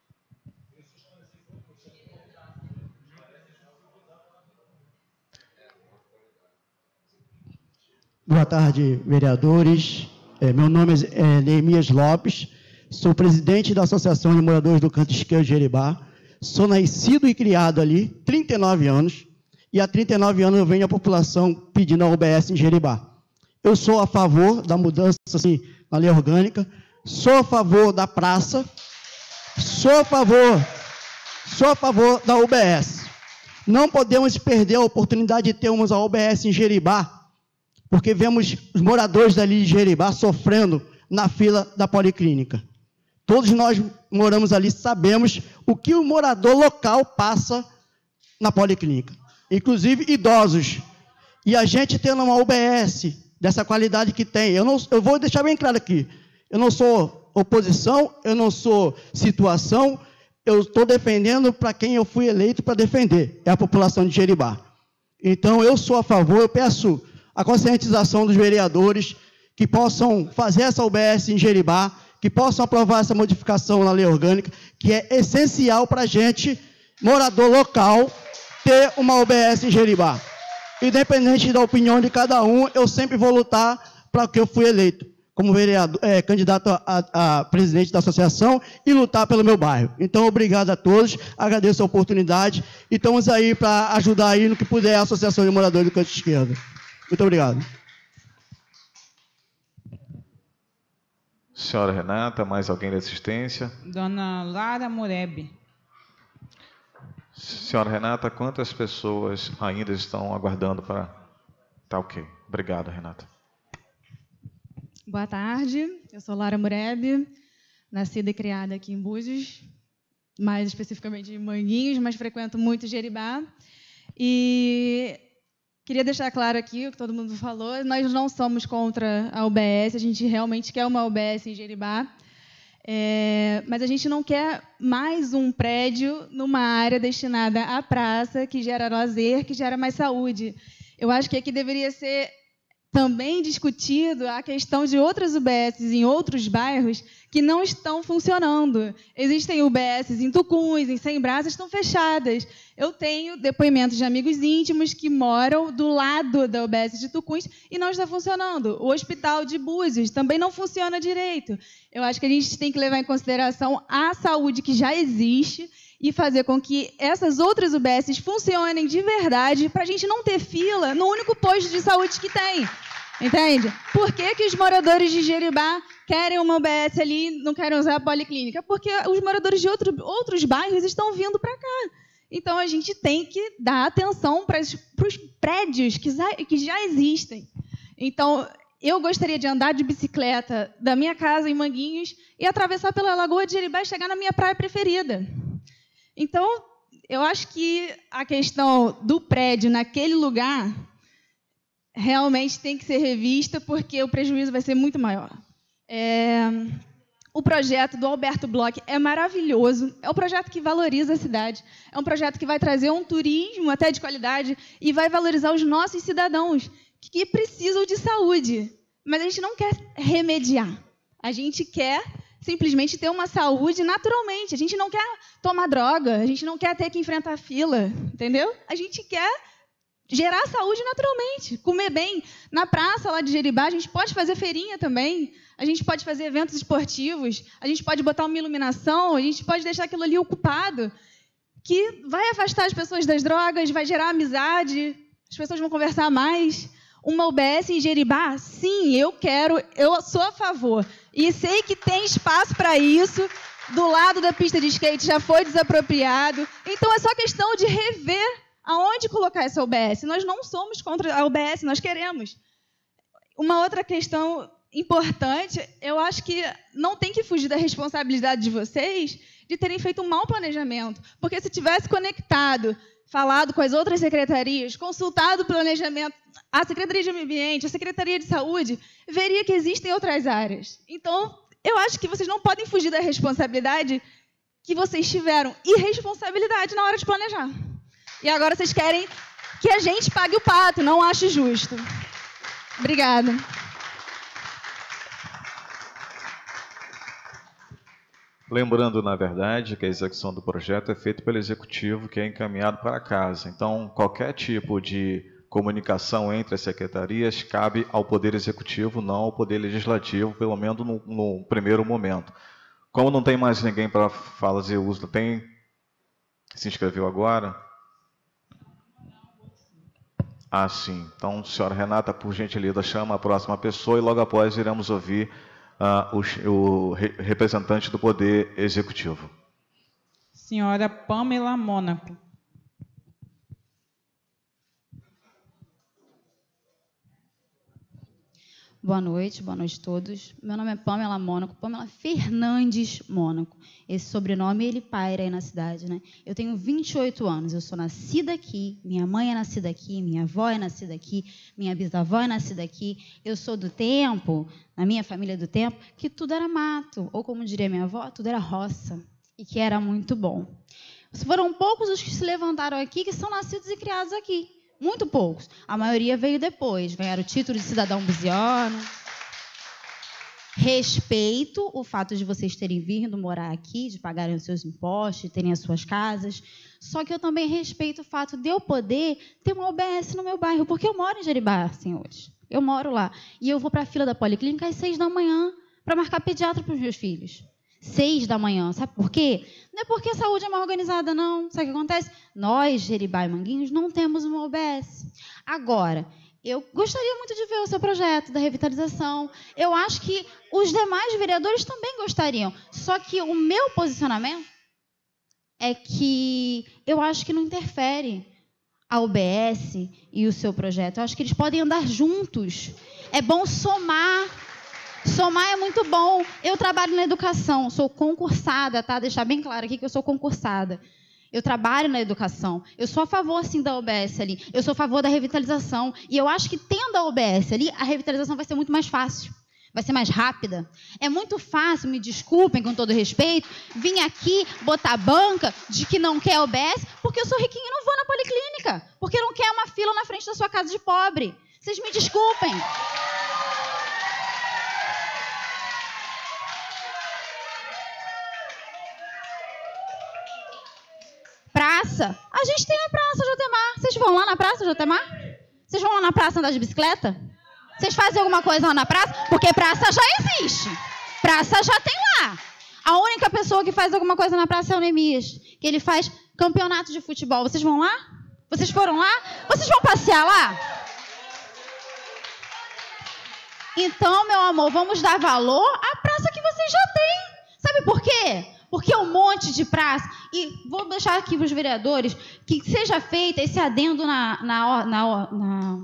Boa tarde, vereadores. É, meu nome é Neemias Lopes, sou presidente da Associação de Moradores do Canto Esquerdo de Jeribá, sou nascido e criado ali, trinta e nove anos, e há trinta e nove anos eu venho à população pedindo a U B S em Jeribá. Eu sou a favor da mudança assim, na lei orgânica, sou a favor da praça, sou a favor, sou a favor da U B S. Não podemos perder a oportunidade de termos a U B S em Jeribá, porque vemos os moradores dali de Jeribá sofrendo na fila da policlínica. Todos nós moramos ali, sabemos o que o morador local passa na policlínica, inclusive idosos. E a gente tendo uma U B S dessa qualidade que tem, eu, não, eu vou deixar bem claro aqui, eu não sou oposição, eu não sou situação, eu estou defendendo para quem eu fui eleito para defender, é a população de Jeribá. Então, eu sou a favor, eu peço a conscientização dos vereadores que possam fazer essa U B S em Jeribá, que possam aprovar essa modificação na lei orgânica, que é essencial para a gente morador local, ter uma U B S em Jeribá. Independente da opinião de cada um, eu sempre vou lutar para que eu fui eleito como vereador, é, candidato a, a, a presidente da associação e lutar pelo meu bairro. Então, obrigado a todos, agradeço a oportunidade e estamos aí para ajudar aí no que puder a Associação de Moradores do Canto Esquerdo. Muito obrigado. Senhora Renata, mais alguém da assistência? Dona Lara Moreb. Senhora Renata, quantas pessoas ainda estão aguardando para... Tá ok. Obrigado, Renata. Boa tarde, eu sou Lara Moreb, nascida e criada aqui em Búzios, mais especificamente em Manguinhos, mas frequento muito Jeribá. E queria deixar claro aqui o que todo mundo falou, nós não somos contra a U B S, a gente realmente quer uma U B S em Jeribá, é, mas a gente não quer mais um prédio numa área destinada à praça, que gera lazer, que gera mais saúde. Eu acho que aqui deveria ser também discutido a questão de outras U B S em outros bairros que não estão funcionando. Existem U B S em Tucuns, em Sem Braças, estão fechadas. Eu tenho depoimentos de amigos íntimos que moram do lado da U B S de Tucuns e não está funcionando. O hospital de Búzios também não funciona direito. Eu acho que a gente tem que levar em consideração a saúde que já existe e fazer com que essas outras U B S funcionem de verdade para a gente não ter fila no único posto de saúde que tem. Entende? Por que, que os moradores de Jeribá querem uma U B S ali e não querem usar a policlínica? Porque os moradores de outro, outros bairros estão vindo para cá. Então, a gente tem que dar atenção para os prédios que, que já existem. Então, eu gostaria de andar de bicicleta da minha casa em Manguinhos e atravessar pela Lagoa de Jeribá e chegar na minha praia preferida. Então, eu acho que a questão do prédio naquele lugar realmente tem que ser revista, porque o prejuízo vai ser muito maior. É, o projeto do Alberto Bloch é maravilhoso, é um projeto que valoriza a cidade, é um projeto que vai trazer um turismo até de qualidade e vai valorizar os nossos cidadãos que precisam de saúde. Mas a gente não quer remediar, a gente quer simplesmente ter uma saúde naturalmente. A gente não quer tomar droga, a gente não quer ter que enfrentar fila, entendeu? A gente quer gerar saúde naturalmente, comer bem. Na praça lá de Jeribá, a gente pode fazer feirinha também, a gente pode fazer eventos esportivos, a gente pode botar uma iluminação, a gente pode deixar aquilo ali ocupado, que vai afastar as pessoas das drogas, vai gerar amizade, as pessoas vão conversar mais. Uma U B S em Jeribá? Sim, eu quero, eu sou a favor. E sei que tem espaço para isso, do lado da pista de skate já foi desapropriado, então é só questão de rever aonde colocar essa U B S. Nós não somos contra a U B S, nós queremos. Uma outra questão importante, eu acho que não tem que fugir da responsabilidade de vocês de terem feito um mau planejamento, porque se tivesse conectado, falado com as outras secretarias, consultado o planejamento, a Secretaria de Meio Ambiente, a Secretaria de Saúde, veria que existem outras áreas. Então, eu acho que vocês não podem fugir da responsabilidade que vocês tiveram, irresponsabilidade na hora de planejar. E agora vocês querem que a gente pague o pato, não acho justo. Obrigada. Lembrando, na verdade, que a execução do projeto é feita pelo executivo, que é encaminhado para casa. Então, qualquer tipo de comunicação entre as secretarias cabe ao Poder Executivo, não ao Poder Legislativo, pelo menos no, no primeiro momento. Como não tem mais ninguém para fazer uso, tem... Se inscreveu agora? Ah, sim. Então, senhora Renata, por gentileza, chama a próxima pessoa e logo após iremos ouvir uh, o, o re representante do Poder Executivo. Senhora Pamela Mônaco. Boa noite, boa noite a todos. Meu nome é Pamela Mônaco, Pamela Fernandes Mônaco. Esse sobrenome, ele paira aí na cidade, né? Eu tenho vinte e oito anos, eu sou nascida aqui, minha mãe é nascida aqui, minha avó é nascida aqui, minha bisavó é nascida aqui. Eu sou do tempo, na minha família do tempo, que tudo era mato, ou como diria minha avó, tudo era roça, e que era muito bom. Foram poucos os que se levantaram aqui, que são nascidos e criados aqui. Muito poucos. A maioria veio depois, ganharam o título de cidadão buziano. Respeito o fato de vocês terem vindo morar aqui, de pagarem os seus impostos, de terem as suas casas. Só que eu também respeito o fato de eu poder ter uma U B S no meu bairro, porque eu moro em Jeribá, assim, hoje. Eu moro lá. E eu vou para a fila da policlínica às seis da manhã para marcar pediatra para os meus filhos. Seis da manhã. Sabe por quê? Não é porque a saúde é mal organizada, não. Sabe o que acontece? Nós, Jeribá e Manguinhos, não temos uma U B S. Agora, eu gostaria muito de ver o seu projeto da revitalização. Eu acho que os demais vereadores também gostariam. Só que o meu posicionamento é que eu acho que não interfere a U B S e o seu projeto. Eu acho que eles podem andar juntos. É bom somar. Somar é muito bom. Eu trabalho na educação, sou concursada, tá? Deixar bem claro aqui que eu sou concursada. Eu trabalho na educação. Eu sou a favor, sim, da U B S ali. Eu sou a favor da revitalização. E eu acho que, tendo a U B S ali, a revitalização vai ser muito mais fácil. Vai ser mais rápida. É muito fácil, me desculpem com todo respeito, vir aqui botar banca de que não quer U B S, porque eu sou riquinho e não vou na policlínica. Porque não quer uma fila na frente da sua casa de pobre. Vocês me desculpem. Praça. A gente tem a Praça Jotemar. Vocês vão lá na Praça Jotemar? Vocês vão lá na praça andar de bicicleta? Vocês fazem alguma coisa lá na praça? Porque praça já existe. Praça já tem lá. A única pessoa que faz alguma coisa na praça é o Neemias, que ele faz campeonato de futebol. Vocês vão lá? Vocês foram lá? Vocês vão passear lá? Então, meu amor, vamos dar valor à praça que vocês já têm. Sabe por quê? Porque é um monte de praça. E vou deixar aqui para os vereadores que seja feito esse adendo na, na, na, na,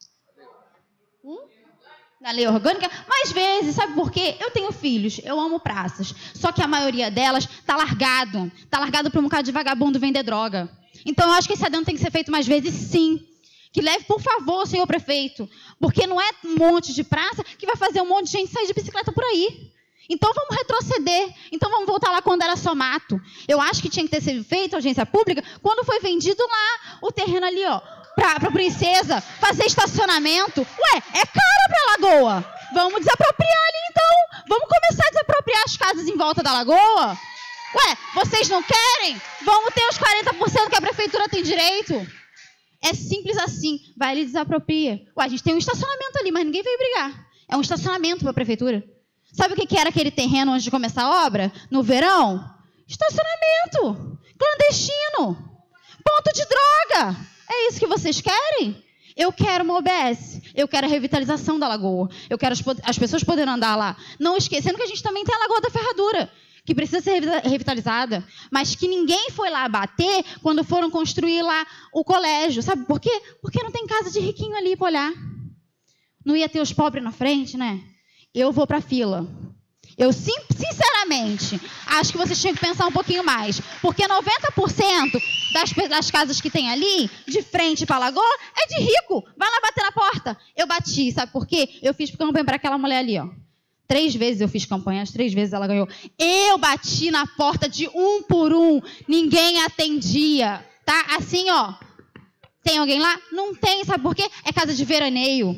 na lei orgânica. Mais vezes, sabe por quê? Eu tenho filhos, eu amo praças. Só que a maioria delas está largado. Está largado para um bocado de vagabundo vender droga. Então, eu acho que esse adendo tem que ser feito mais vezes, sim. Que leve, por favor, senhor prefeito. Porque não é um monte de praça que vai fazer um monte de gente sair de bicicleta por aí. Então, vamos retroceder. Então, vamos voltar lá quando era só mato. Eu acho que tinha que ter sido feita audiência pública quando foi vendido lá o terreno ali, ó, para a princesa fazer estacionamento. Ué, é caro para a lagoa. Vamos desapropriar ali, então. Vamos começar a desapropriar as casas em volta da lagoa. Ué, vocês não querem? Vamos ter os quarenta por cento que a prefeitura tem direito. É simples assim. Vai ali e desapropria. Ué, a gente tem um estacionamento ali, mas ninguém veio brigar. É um estacionamento para a prefeitura. Sabe o que era aquele terreno antes de começar a obra? No verão? Estacionamento. Clandestino. Ponto de droga. É isso que vocês querem? Eu quero uma U B S. Eu quero a revitalização da lagoa. Eu quero as, as pessoas poderem andar lá. Não esquecendo que a gente também tem a Lagoa da Ferradura, que precisa ser revitalizada, mas que ninguém foi lá bater quando foram construir lá o colégio. Sabe por quê? Porque não tem casa de riquinho ali para olhar. Não ia ter os pobres na frente, né? Eu vou para a fila. Eu, sinceramente, acho que vocês tinham que pensar um pouquinho mais. Porque noventa por cento das, das casas que tem ali, de frente para a lagoa, é de rico. Vai lá bater na porta. Eu bati, sabe por quê? Eu fiz campanha para aquela mulher ali, ó. Três vezes eu fiz campanha, as três vezes ela ganhou. Eu bati na porta de um por um. Ninguém atendia. Tá? Assim, ó. Tem alguém lá? Não tem, sabe por quê? É casa de veraneio.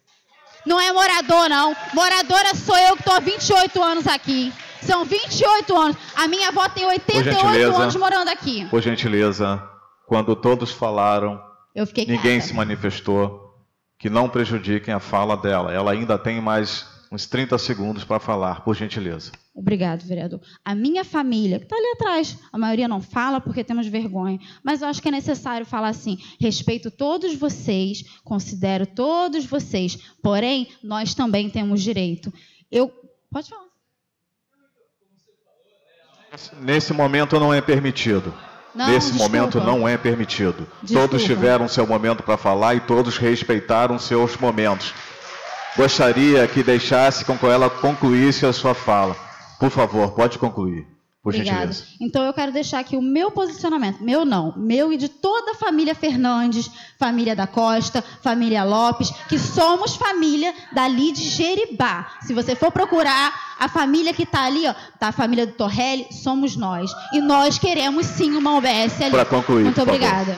Não é morador, não. Moradora sou eu que estou há vinte e oito anos aqui. São vinte e oito anos. A minha avó tem oitenta e oito anos morando aqui. Por gentileza, quando todos falaram, eu fiquei ninguém quieta. se manifestou, que não prejudiquem a fala dela. Ela ainda tem mais uns trinta segundos para falar, por gentileza. Obrigado, vereador. A minha família, que está ali atrás, a maioria não fala porque temos vergonha, mas eu acho que é necessário falar assim, respeito todos vocês, considero todos vocês, porém, nós também temos direito. Eu... Pode falar. Nesse momento não é permitido. Não, Nesse desculpa. momento não é permitido. Desculpa. Todos tiveram seu momento para falar e todos respeitaram seus momentos. Gostaria que deixasse com que ela concluísse a sua fala. Por favor, pode concluir, por Obrigada. gentileza. Então, eu quero deixar aqui o meu posicionamento. Meu não, meu e de toda a família Fernandes, família da Costa, família Lopes, que somos família dali de Jeribá. Se você for procurar a família que está ali, ó, tá a família do Torrelli, somos nós. E nós queremos sim uma U B S ali. Para concluir, Muito por favor. obrigada.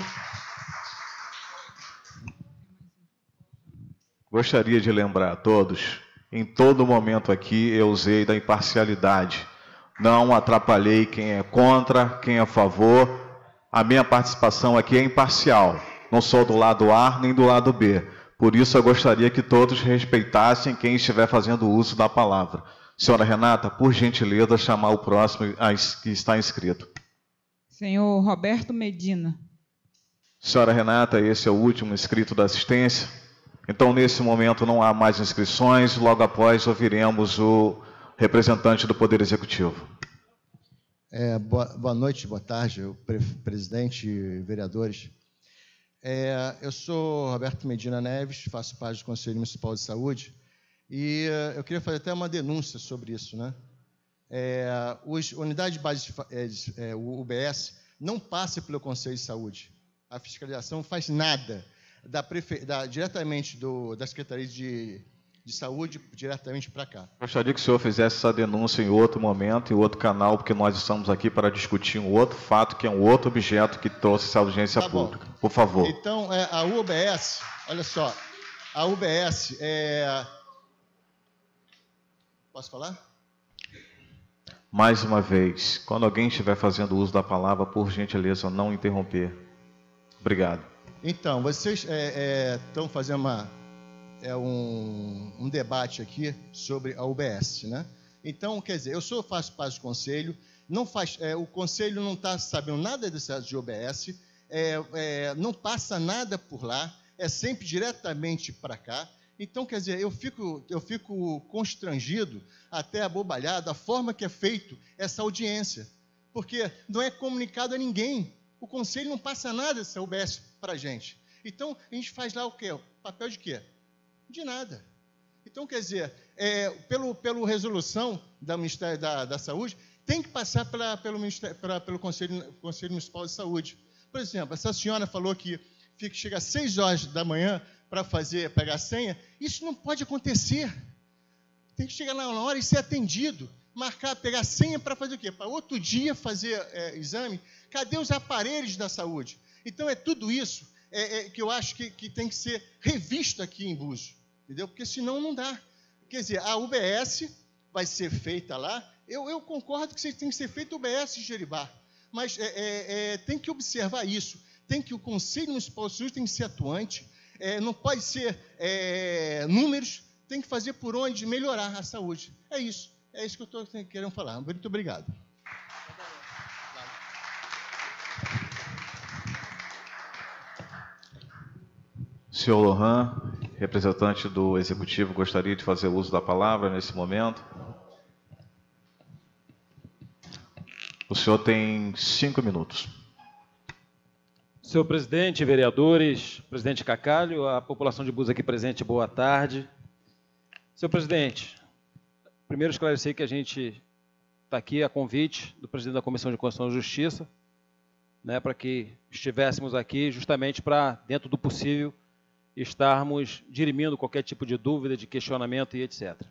Gostaria de lembrar a todos, em todo momento aqui eu usei da imparcialidade. Não atrapalhei quem é contra, quem é a favor. A minha participação aqui é imparcial. Não sou do lado A nem do lado B. Por isso, eu gostaria que todos respeitassem quem estiver fazendo uso da palavra. Senhora Renata, por gentileza, chamar o próximo que está inscrito. Senhor Roberto Medina. Senhora Renata, esse é o último inscrito da assistência. Então, nesse momento, não há mais inscrições. Logo após, ouviremos o representante do Poder Executivo. É, boa, boa noite, boa tarde, o pre presidente e vereadores. É, eu sou Roberto Medina Neves, faço parte do Conselho Municipal de Saúde, e uh, eu queria fazer até uma denúncia sobre isso, né? É, os, unidade de base, é, é, o U B S, não passa pelo Conselho de Saúde. A fiscalização não faz nada da prefe, da, diretamente do, da Secretaria de, de Saúde, diretamente para cá. Gostaria que o senhor fizesse essa denúncia em outro momento, em outro canal, porque nós estamos aqui para discutir um outro fato, que é um outro objeto que trouxe essa audiência tá pública. Bom. Por favor. Então, é, a U B S, olha só, a U B S é... Posso falar? Mais uma vez, quando alguém estiver fazendo uso da palavra, por gentileza, não interromper. Obrigado. Então, vocês estão é, é, fazendo uma, é, um, um debate aqui sobre a U B S, né? Então, quer dizer, eu sou, faço parte do conselho, não faz, é, o conselho não está sabendo nada desse de U B S, é, é, não passa nada por lá, é sempre diretamente para cá. Então, quer dizer, eu fico, eu fico constrangido, até abobalhado, a forma que é feito essa audiência, porque não é comunicado a ninguém. O Conselho não passa nada dessa U B S para a gente. Então, a gente faz lá o quê? O papel de quê? De nada. Então, quer dizer, é, pelo, pelo resolução do Ministério da, da Saúde, tem que passar pela, pelo, Ministério, pela, pelo Conselho, Conselho Municipal de Saúde. Por exemplo, essa senhora falou que fica, chega às seis horas da manhã para fazer, pegar a senha. Isso não pode acontecer. Tem que chegar lá na hora e ser atendido. Marcar, pegar a senha para fazer o quê? Para outro dia fazer é, exame. Cadê os aparelhos da saúde? Então, é tudo isso é, é, que eu acho que, que tem que ser revisto aqui em Búzios, entendeu? Porque senão não dá. Quer dizer, a U B S vai ser feita lá. Eu, eu concordo que tem que ser feita a U B S de Jeribá, mas é, é, é, tem que observar isso. Tem que o Conselho Municipal de Saúde tem que ser atuante. É, não pode ser é, números, tem que fazer por onde melhorar a saúde. É isso. É isso que eu estou querendo falar. Muito obrigado. Senhor Lohan, representante do Executivo, gostaria de fazer uso da palavra nesse momento. O senhor tem cinco minutos. Senhor presidente, vereadores, presidente Cacalho, a população de Búzios aqui presente, boa tarde. Senhor presidente, primeiro esclarecer que a gente está aqui a convite do presidente da Comissão de Constituição e Justiça, né, para que estivéssemos aqui justamente para, dentro do possível, estarmos dirimindo qualquer tipo de dúvida, de questionamento e etcétera.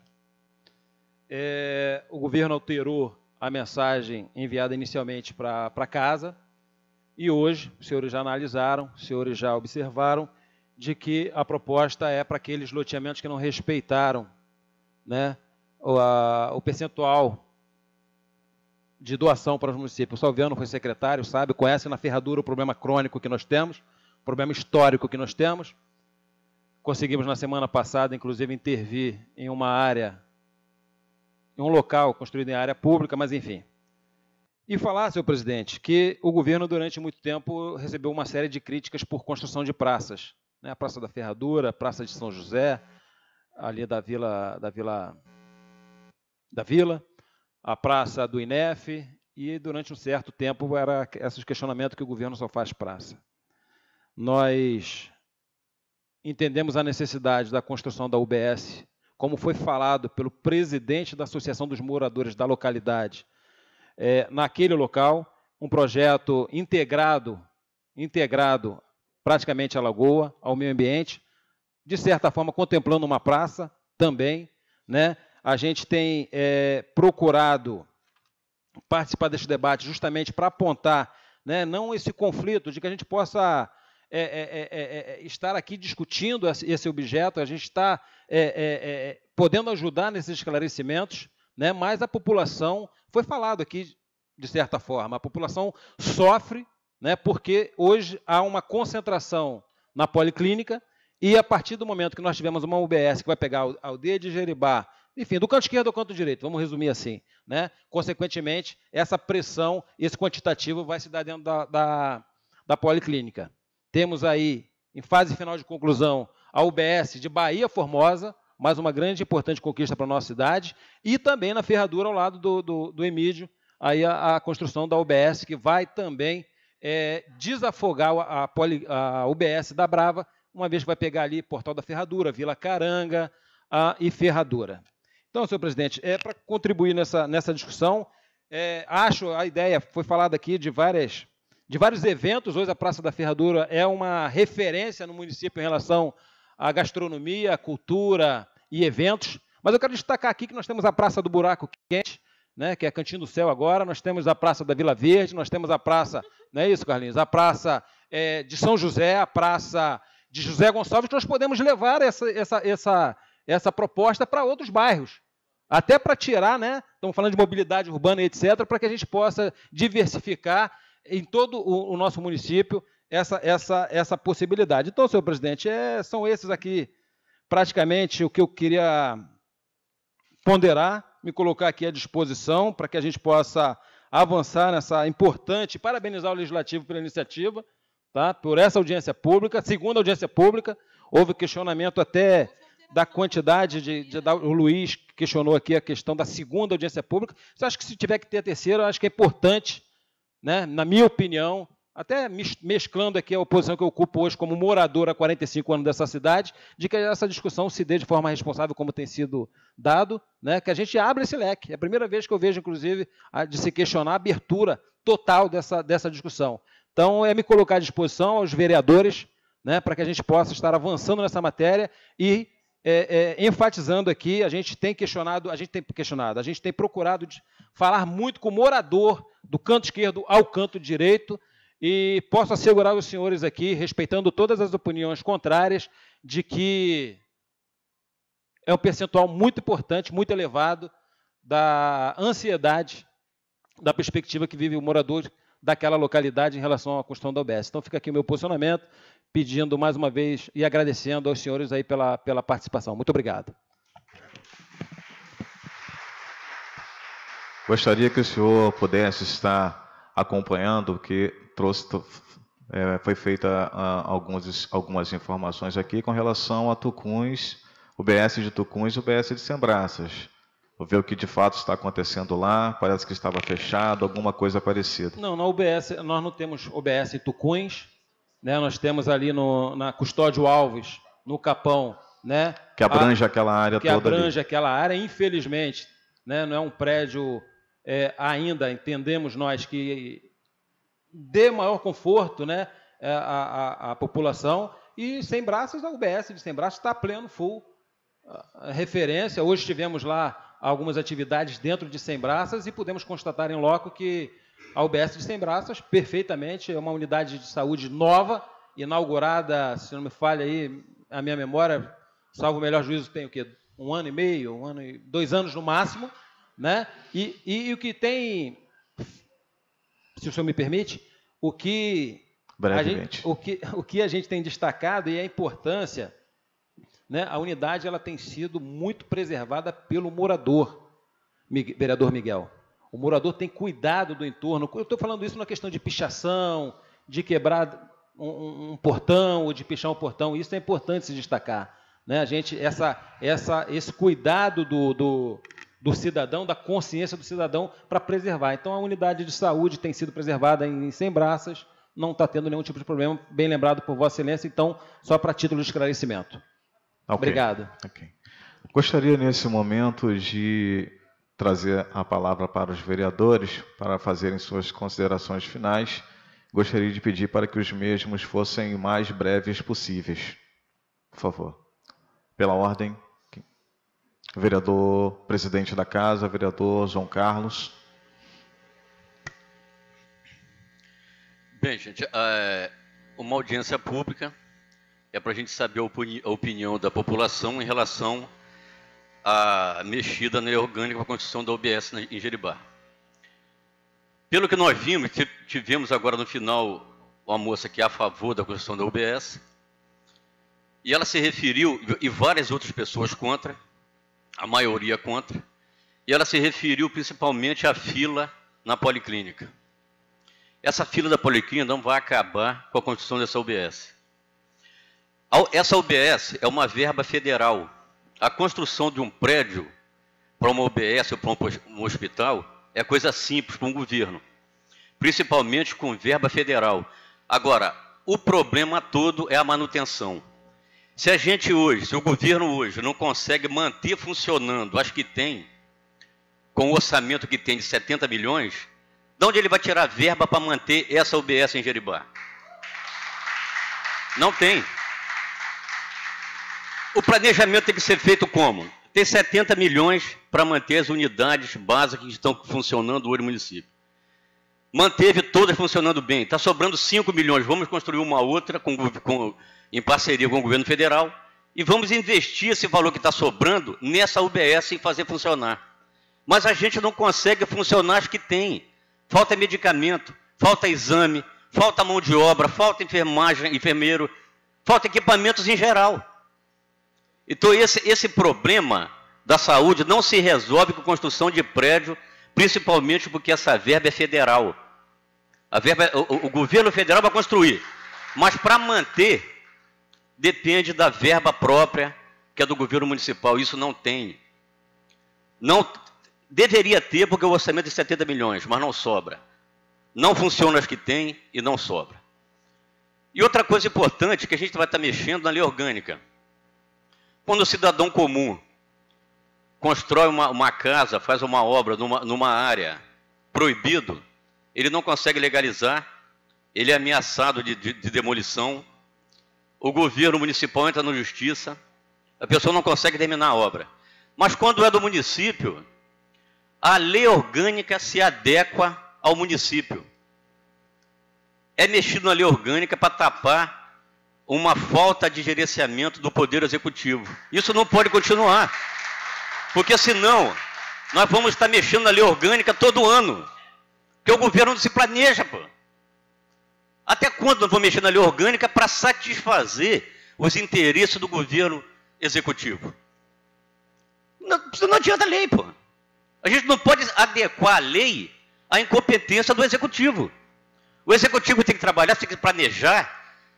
É, o governo alterou a mensagem enviada inicialmente para para casa e hoje, os senhores já analisaram, os senhores já observaram, de que a proposta é para aqueles loteamentos que não respeitaram, né, o, a, o percentual de doação para os municípios. O Salviano foi secretário, sabe, conhece na ferradura o problema crônico que nós temos, o problema histórico que nós temos. Conseguimos, na semana passada, inclusive, intervir em uma área, em um local construído em área pública, mas enfim. E falar, senhor presidente, que o governo, durante muito tempo, recebeu uma série de críticas por construção de praças, né? A Praça da Ferradura, a Praça de São José, ali da Vila, da Vila, da Vila, a Praça do I N E F, e durante um certo tempo era esses questionamentos que o governo só faz praça. Nós entendemos a necessidade da construção da U B S, como foi falado pelo presidente da Associação dos Moradores da localidade, é, naquele local, um projeto integrado, integrado praticamente à lagoa, ao meio ambiente, de certa forma contemplando uma praça também, né? A gente tem é, procurado participar desse debate justamente para apontar, né, não esse conflito, de que a gente possa é, é, é, é, estar aqui discutindo esse objeto, a gente está é, é, é, podendo ajudar nesses esclarecimentos, né, mas a população, foi falado aqui de certa forma, a população sofre, né, porque hoje há uma concentração na policlínica e, a partir do momento que nós tivemos uma U B S que vai pegar a aldeia de Jeribá, enfim, do canto esquerdo ao canto direito, vamos resumir assim, né? Consequentemente, essa pressão, esse quantitativo vai se dar dentro da, da, da policlínica. Temos aí, em fase final de conclusão, a U B S de Bahia Formosa, mais uma grande e importante conquista para a nossa cidade, e também na Ferradura, ao lado do, do, do Emídio, aí a, a construção da U B S, que vai também é, desafogar a, a, poli, a U B S da Brava, uma vez que vai pegar ali Portal da Ferradura, Vila Caranga a, e Ferradura. Então, senhor presidente, é, para contribuir nessa, nessa discussão, é, acho a ideia, foi falada aqui de, várias, de vários eventos, hoje a Praça da Ferradura é uma referência no município em relação à gastronomia, cultura e eventos, mas eu quero destacar aqui que nós temos a Praça do Buraco Quente, né, que é Cantinho do Céu agora, nós temos a Praça da Vila Verde, nós temos a Praça, não é isso, Carlinhos? A Praça é, de São José, a Praça de José Gonçalves, nós podemos levar essa, essa, essa, essa proposta para outros bairros, até para tirar, né, estamos falando de mobilidade urbana e etcétera, para que a gente possa diversificar em todo o, o nosso município essa, essa, essa possibilidade. Então, senhor presidente, é, são esses aqui praticamente o que eu queria ponderar, me colocar aqui à disposição para que a gente possa avançar nessa importante, parabenizar o Legislativo pela iniciativa, tá? Por essa audiência pública, segunda audiência pública, houve questionamento até da quantidade de, de, de o Luiz questionou aqui a questão da segunda audiência pública. Eu acho que se tiver que ter a terceira, eu acho que é importante, né, na minha opinião, até mesclando aqui a oposição que eu ocupo hoje como morador há quarenta e cinco anos dessa cidade, de que essa discussão se dê de forma responsável, como tem sido dado, né, que a gente abra esse leque. É a primeira vez que eu vejo, inclusive, a, de se questionar a abertura total dessa, dessa discussão. Então, é me colocar à disposição aos vereadores, né, para que a gente possa estar avançando nessa matéria e é, é, enfatizando aqui, a gente tem questionado, a gente tem questionado, a gente tem procurado de falar muito com o morador do canto esquerdo ao canto direito, e posso assegurar os senhores aqui, respeitando todas as opiniões contrárias, de que é um percentual muito importante, muito elevado, da ansiedade, da perspectiva que vive o morador daquela localidade em relação à construção da U B S. Então, fica aqui o meu posicionamento, pedindo mais uma vez e agradecendo aos senhores aí pela, pela participação. Muito obrigado. Gostaria que o senhor pudesse estar acompanhando, que trouxe, é, foi feita a, alguns, algumas informações aqui com relação a Tucuns, o B S de Tucuns e o B S de Sembraças. Vou ver o que de fato está acontecendo lá, parece que estava fechado, alguma coisa parecida. Não, na U B S, nós não temos U B S em Tucuns, né? Nós temos ali no, na Custódio Alves, no Capão, né? Que abrange a, aquela área que toda. Que abrange ali. aquela área, infelizmente, né? Não é um prédio é, ainda, entendemos nós, que dê maior conforto, né, a, a, a população, e Sembraças, a U B S de Sembraças está pleno, full, a referência. Hoje tivemos lá algumas atividades dentro de Sembraças e pudemos constatar em loco que a U B S de Sembraças, perfeitamente, é uma unidade de saúde nova, inaugurada, se não me falha aí a minha memória, salvo o melhor juízo, tem o quê? Um ano e meio, um ano e, dois anos no máximo, né? E, e, e o que tem, se o senhor me permite, o que, a gente, o, que, o que a gente tem destacado e a importância, né, a unidade ela tem sido muito preservada pelo morador, vereador Miguel. O morador tem cuidado do entorno. Eu estou falando isso na questão de pichação, de quebrar um, um portão ou de pichar um portão. Isso é importante se destacar, né? A gente, essa, essa, esse cuidado do, do do cidadão, da consciência do cidadão para preservar. Então, a unidade de saúde tem sido preservada em Sembraças, não está tendo nenhum tipo de problema, bem lembrado por Vossa Excelência, então, só para título de esclarecimento. Okay. Obrigado. Okay. Gostaria, nesse momento, de trazer a palavra para os vereadores, para fazerem suas considerações finais. Gostaria de pedir para que os mesmos fossem o mais breves possíveis. Por favor. Pela ordem... Vereador presidente da casa, vereador João Carlos. Bem, gente, é uma audiência pública é para a gente saber a, opini a opinião da população em relação à mexida na lei orgânica para a construção da U B S em Jeribá. Pelo que nós vimos, tivemos agora no final uma moça que é a favor da construção da U B S, e ela se referiu, e várias outras pessoas contra, a maioria contra, e ela se referiu principalmente à fila na policlínica. Essa fila da policlínica não vai acabar com a construção dessa U B S. Essa U B S é uma verba federal. A construção de um prédio para uma U B S ou para um hospital é coisa simples para um governo, principalmente com verba federal. Agora, o problema todo é a manutenção. Se a gente hoje, se o governo hoje não consegue manter funcionando as que tem, com o orçamento que tem de setenta milhões, de onde ele vai tirar verba para manter essa U B S em Jeribá? Não tem. O planejamento tem que ser feito como? Tem setenta milhões para manter as unidades básicas que estão funcionando hoje no município. Manteve todas funcionando bem. Está sobrando cinco milhões. Vamos construir uma outra com, com, em parceria com o governo federal e vamos investir esse valor que está sobrando nessa U B S e fazer funcionar. Mas a gente não consegue funcionar as que tem. Falta medicamento, falta exame, falta mão de obra, falta enfermagem, enfermeiro, falta equipamentos em geral. Então, esse, esse problema da saúde não se resolve com construção de prédio, principalmente porque essa verba é federal. A verba, o, o governo federal vai construir, mas para manter, depende da verba própria, que é do governo municipal. Isso não tem. Não, deveria ter, porque o orçamento é de setenta milhões, mas não sobra. Não funciona as que tem e não sobra. E outra coisa importante, que a gente vai estar mexendo na lei orgânica. Quando o cidadão comum constrói uma, uma casa, faz uma obra numa, numa área proibido, ele não consegue legalizar, ele é ameaçado de, de, de demolição, o governo municipal entra na justiça, a pessoa não consegue terminar a obra. Mas quando é do município, a lei orgânica se adequa ao município. É mexido na lei orgânica para tapar uma falta de gerenciamento do Poder Executivo. Isso não pode continuar, porque senão nós vamos estar mexendo na lei orgânica todo ano, porque o governo não se planeja, pô. Até quando nós vamos mexer na lei orgânica para satisfazer os interesses do governo executivo? Não, não adianta a lei, pô. A gente não pode adequar a lei à incompetência do executivo. O executivo tem que trabalhar, tem que planejar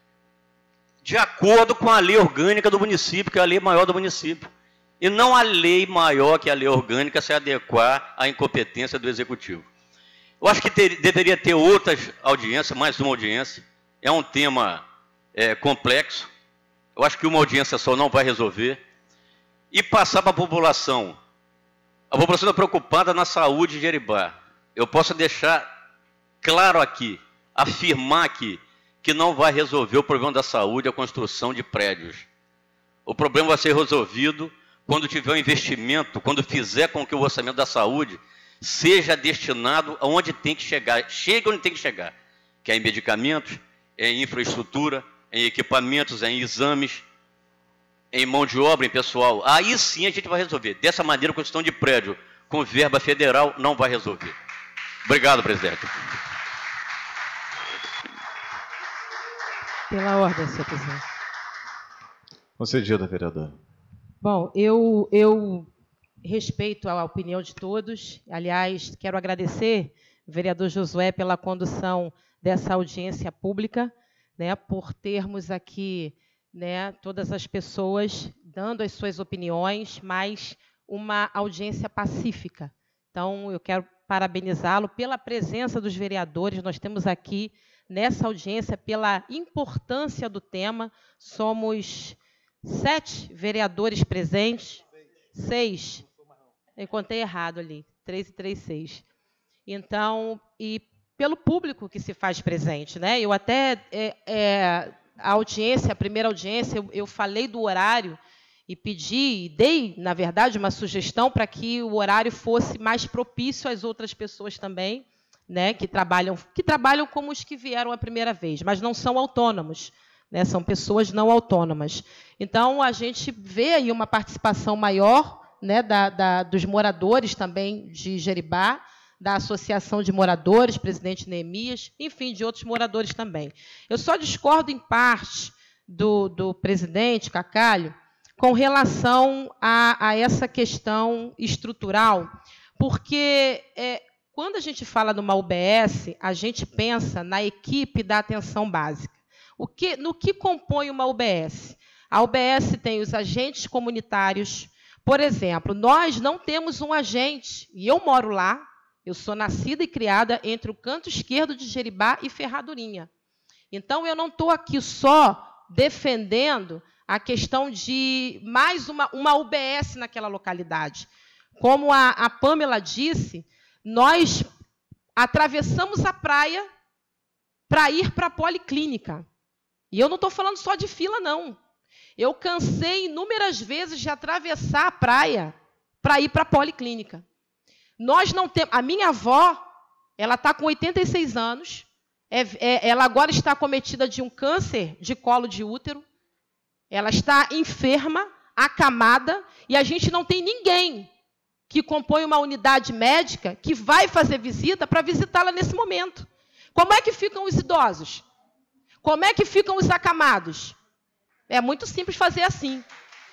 de acordo com a lei orgânica do município, que é a lei maior do município. E não a lei maior que a lei orgânica se adequar à incompetência do executivo. Eu acho que ter, deveria ter outras audiências, mais uma audiência. É um tema é, complexo. Eu acho que uma audiência só não vai resolver. E passar para a população. A população está preocupada na saúde de Jeribá. Eu posso deixar claro aqui, afirmar aqui, que não vai resolver o problema da saúde a construção de prédios. O problema vai ser resolvido quando tiver um investimento, quando fizer com que o orçamento da saúde seja destinado aonde tem que chegar, chegue onde tem que chegar, que é em medicamentos, é em infraestrutura, em equipamentos, é em exames, em mão de obra, em pessoal. Aí sim a gente vai resolver. Dessa maneira, a questão de prédio com verba federal não vai resolver. Obrigado, presidente. Pela ordem, senhor presidente. Concedida, vereadora. Bom, eu, eu respeito a opinião de todos. Aliás, quero agradecer ao vereador Josué pela condução dessa audiência pública, né, por termos aqui, né, todas as pessoas dando as suas opiniões, mas uma audiência pacífica. Então, eu quero parabenizá-lo pela presença dos vereadores. Nós temos aqui, nessa audiência, pela importância do tema. Somos sete vereadores presentes, seis, eu contei errado ali, três e três, seis. Então, e pelo público que se faz presente, né? Eu até, é, é, a audiência, a primeira audiência, eu, eu falei do horário e pedi, dei, na verdade, uma sugestão para que o horário fosse mais propício às outras pessoas também, né, que trabalham, que trabalham como os que vieram a primeira vez, mas não são autônomos, né, são pessoas não autônomas. Então, a gente vê aí uma participação maior, né, da, da, dos moradores também de Jeribá, da Associação de Moradores, presidente Neemias, enfim, de outros moradores também. Eu só discordo em parte do, do presidente Cacalho com relação a, a essa questão estrutural, porque é, quando a gente fala de uma U B S, a gente pensa na equipe da atenção básica. O que, no que compõe uma U B S? A U B S tem os agentes comunitários. Por exemplo, nós não temos um agente, e eu moro lá, eu sou nascida e criada entre o canto esquerdo de Jeribá e Ferradurinha. Então, eu não estou aqui só defendendo a questão de mais uma, uma U B S naquela localidade. Como a, a Pamela disse, nós atravessamos a praia para ir para a policlínica. E eu não estou falando só de fila, não. Eu cansei inúmeras vezes de atravessar a praia para ir para a policlínica. Nós não temos. A minha avó, ela está com oitenta e seis anos, é, é, ela agora está acometida de um câncer de colo de útero, ela está enferma, acamada, e a gente não tem ninguém que compõe uma unidade médica que vai fazer visita para visitá-la nesse momento. Como é que ficam os idosos? Como é que ficam os acamados? É muito simples fazer assim.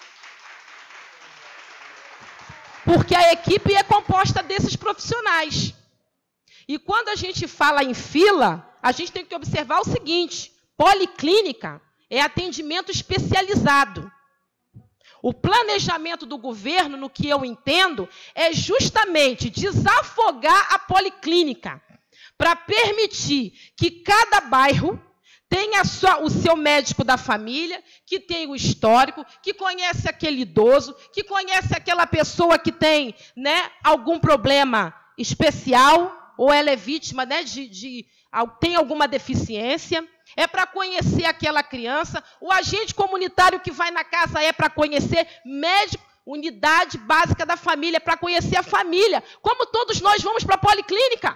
Porque a equipe é composta desses profissionais. E quando a gente fala em fila, a gente tem que observar o seguinte: policlínica é atendimento especializado. O planejamento do governo, no que eu entendo, é justamente desafogar a policlínica para permitir que cada bairro tenha só o seu médico da família, que tem o histórico, que conhece aquele idoso, que conhece aquela pessoa que tem, né, algum problema especial, ou ela é vítima, né, de, de tem alguma deficiência. É para conhecer aquela criança. O agente comunitário que vai na casa é para conhecer médico, unidade básica da família, é para conhecer a família. Como todos nós vamos para a policlínica?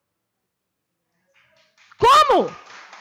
Como?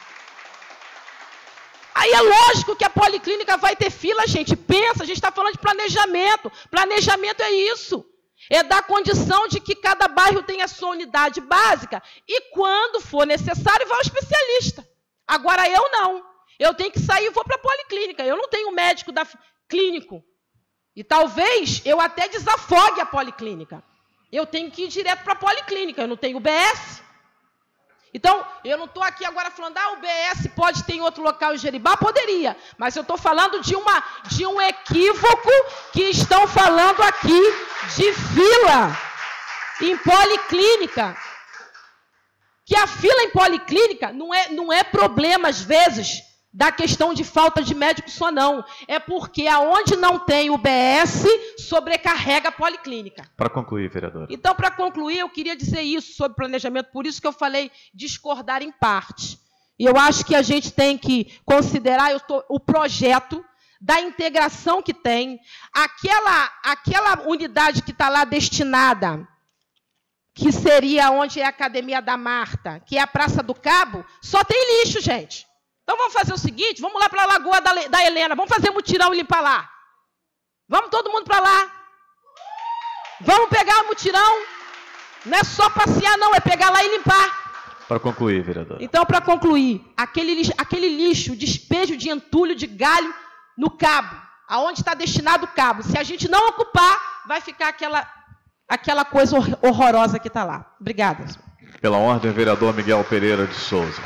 Aí é lógico que a policlínica vai ter fila, gente. Pensa, a gente está falando de planejamento. Planejamento é isso. É dar condição de que cada bairro tenha a sua unidade básica e, quando for necessário, vá ao especialista. Agora, eu não. Eu tenho que sair e vou para a policlínica. Eu não tenho médico da clínico. E talvez eu até desafogue a policlínica. Eu tenho que ir direto para a policlínica. Eu não tenho U B S. Então, eu não estou aqui agora falando, ah, o U B S pode ter em outro local em Jeribá? Poderia. Mas eu estou falando de, uma, de um equívoco que estão falando aqui de fila em policlínica. Que a fila em policlínica não é, não é problema, às vezes, da questão de falta de médico só, não. É porque aonde não tem U B S, sobrecarrega a policlínica. Para concluir, vereador. Então, para concluir, eu queria dizer isso sobre planejamento, por isso que eu falei discordar em parte. E eu acho que a gente tem que considerar eu tô, o projeto da integração que tem, aquela, aquela unidade que está lá destinada, que seria onde é a Academia da Marta, que é a Praça do Cabo, só tem lixo, gente. Então vamos fazer o seguinte, vamos lá para a Lagoa da, da Helena, vamos fazer mutirão e limpar lá. Vamos todo mundo para lá. Vamos pegar o mutirão. Não é só passear, não, é pegar lá e limpar. Para concluir, vereador. Então, para concluir, aquele lixo, aquele lixo, despejo de entulho de galho no cabo, aonde está destinado o cabo, se a gente não ocupar, vai ficar aquela... aquela coisa horrorosa que está lá. Obrigada. Pela ordem, vereador Miguel Pereira de Souza.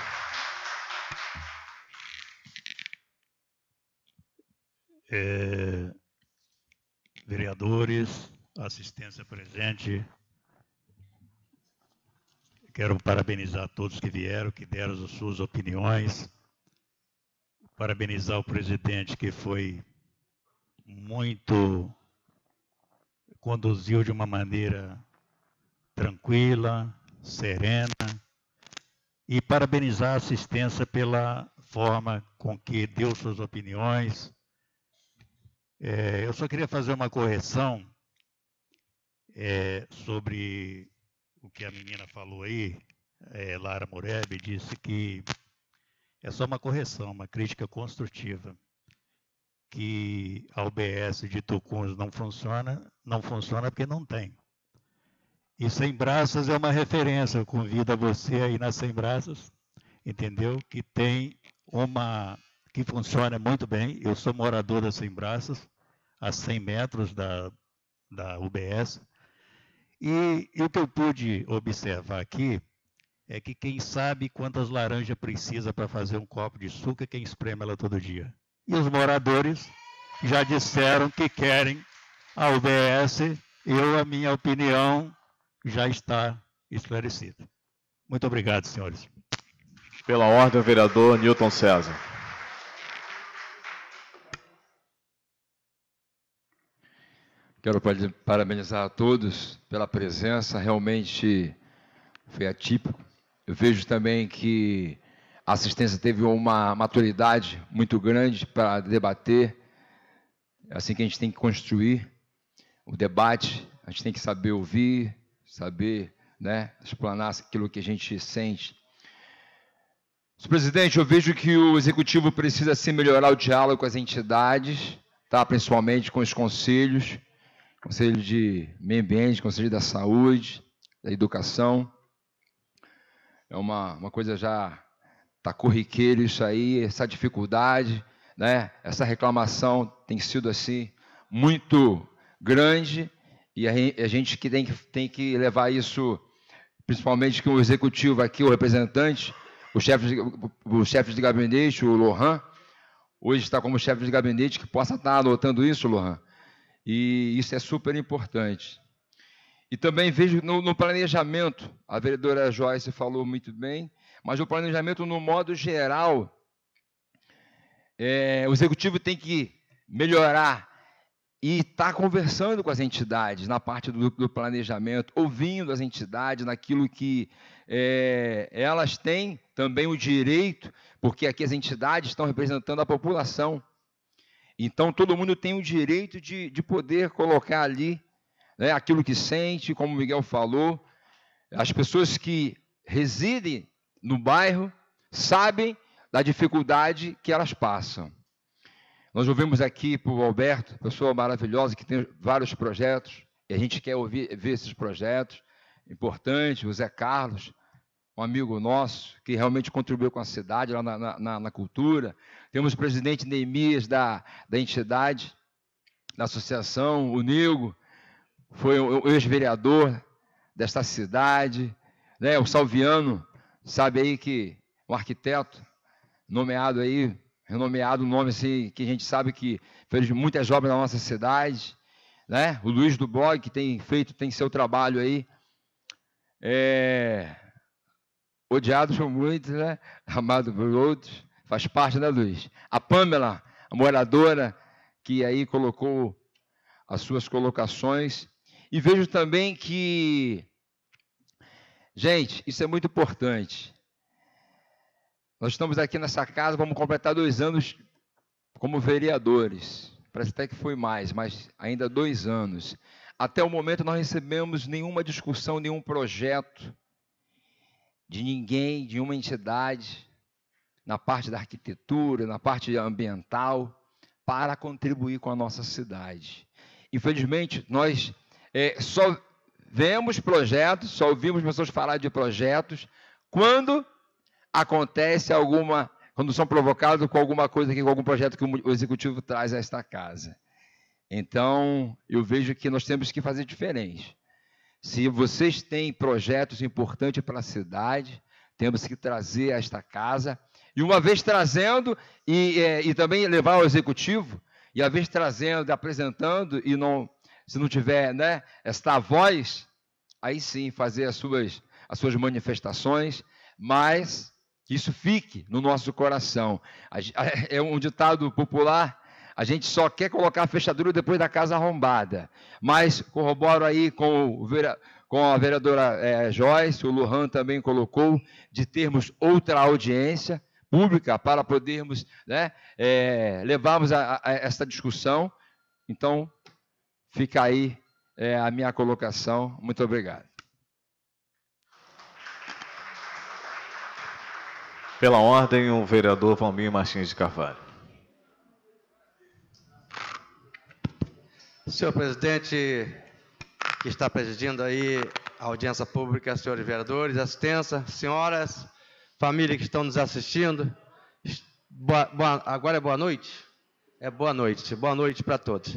É, vereadores, assistência presente, quero parabenizar todos que vieram, que deram as suas opiniões, parabenizar o presidente que foi muito... conduziu de uma maneira tranquila, serena, e parabenizar a assistência pela forma com que deu suas opiniões. É, eu só queria fazer uma correção é, sobre o que a menina falou aí, é, Lara Mureb, disse que é só uma correção, uma crítica construtiva, que a U B S de Tucuns não funciona, não funciona porque não tem. E Sem Braças é uma referência. Eu convido a você aí na Sem Braças, entendeu? Que tem uma... que funciona muito bem. Eu sou morador da Sem Braças, a cem metros da, da U B S. E, e o que eu pude observar aqui é que quem sabe quantas laranjas precisa para fazer um copo de suco é quem espreme ela todo dia. E os moradores já disseram que querem a U B S. Eu, a minha opinião já está esclarecida. Muito obrigado, senhores. Pela ordem, o vereador Newton César. Quero parabenizar a todos pela presença, realmente foi atípico. Eu vejo também que a assistência teve uma maturidade muito grande para debater. É assim que a gente tem que construir o debate, a gente tem que saber ouvir, saber, né, explanar aquilo que a gente sente. Senhor presidente, eu vejo que o executivo precisa sim melhorar o diálogo com as entidades, tá? Principalmente com os conselhos, Conselho de Meio Ambiente, Conselho da Saúde, da Educação. É uma, uma coisa já, está corriqueiro isso aí, essa dificuldade, né? Essa reclamação tem sido assim, muito grande, e a, a gente que tem, que tem que levar isso, principalmente com o executivo aqui, o representante, o chefe de, o chefe de gabinete, o Lohan, hoje está como chefe de gabinete, que possa estar anotando isso, Lohan. E isso é super importante. E também vejo no, no planejamento, a vereadora Joyce falou muito bem, mas o planejamento, no modo geral, é, o executivo tem que melhorar e estar tá conversando com as entidades na parte do, do planejamento, ouvindo as entidades naquilo que é, elas têm também o direito, porque aqui as entidades estão representando a população. Então, todo mundo tem o direito de, de poder colocar ali, né, aquilo que sente, como o Miguel falou. As pessoas que residem no bairro sabem da dificuldade que elas passam. Nós ouvimos aqui para o Alberto, pessoa maravilhosa, que tem vários projetos, e a gente quer ouvir, ver esses projetos importantes. O Zé Carlos, um amigo nosso, que realmente contribuiu com a cidade, lá na, na, na cultura. Temos o presidente Neemias da, da entidade, da associação, o Nego, foi o ex-vereador desta cidade, né? O Salviano, sabe aí que um arquiteto nomeado aí, renomeado, um nome assim, que a gente sabe que fez muitas obras na nossa cidade, né? O Luiz do Blog, que tem feito, tem seu trabalho aí, é... odiado por muitos, né? Amado por outros, faz parte, né, Luiz? A Pamela, a moradora, que aí colocou as suas colocações. E vejo também que, gente, isso é muito importante. Nós estamos aqui nessa casa, vamos completar dois anos como vereadores. Parece até que foi mais, mas ainda dois anos. Até o momento não recebemos nenhuma discussão, nenhum projeto de ninguém, de uma entidade, na parte da arquitetura, na parte ambiental, para contribuir com a nossa cidade. Infelizmente, nós é, só vemos projetos, só ouvimos pessoas falar de projetos, quando acontece alguma, quando são provocados com alguma coisa, aqui, com algum projeto que o executivo traz a esta casa. Então, eu vejo que nós temos que fazer diferente. Se vocês têm projetos importantes para a cidade, temos que trazer a esta casa, e uma vez trazendo, e, é, e também levar ao executivo, e uma vez trazendo, apresentando, e não, se não tiver, né, esta voz, aí sim fazer as suas, as suas manifestações, mas que isso fique no nosso coração. É um ditado popular, a gente só quer colocar a fechadura depois da casa arrombada. Mas corroboro aí com, o, com a vereadora é, Joyce, o Lohan também colocou, de termos outra audiência pública para podermos, né, é, levarmos a, a essa discussão. Então, fica aí é, a minha colocação. Muito obrigado. Pela ordem, o vereador Valmir Martins de Carvalho. Senhor presidente, que está presidindo aí audiência pública, senhores vereadores, assistência, senhoras, família que estão nos assistindo. Boa, boa, agora é boa noite? É boa noite. Boa noite para todos.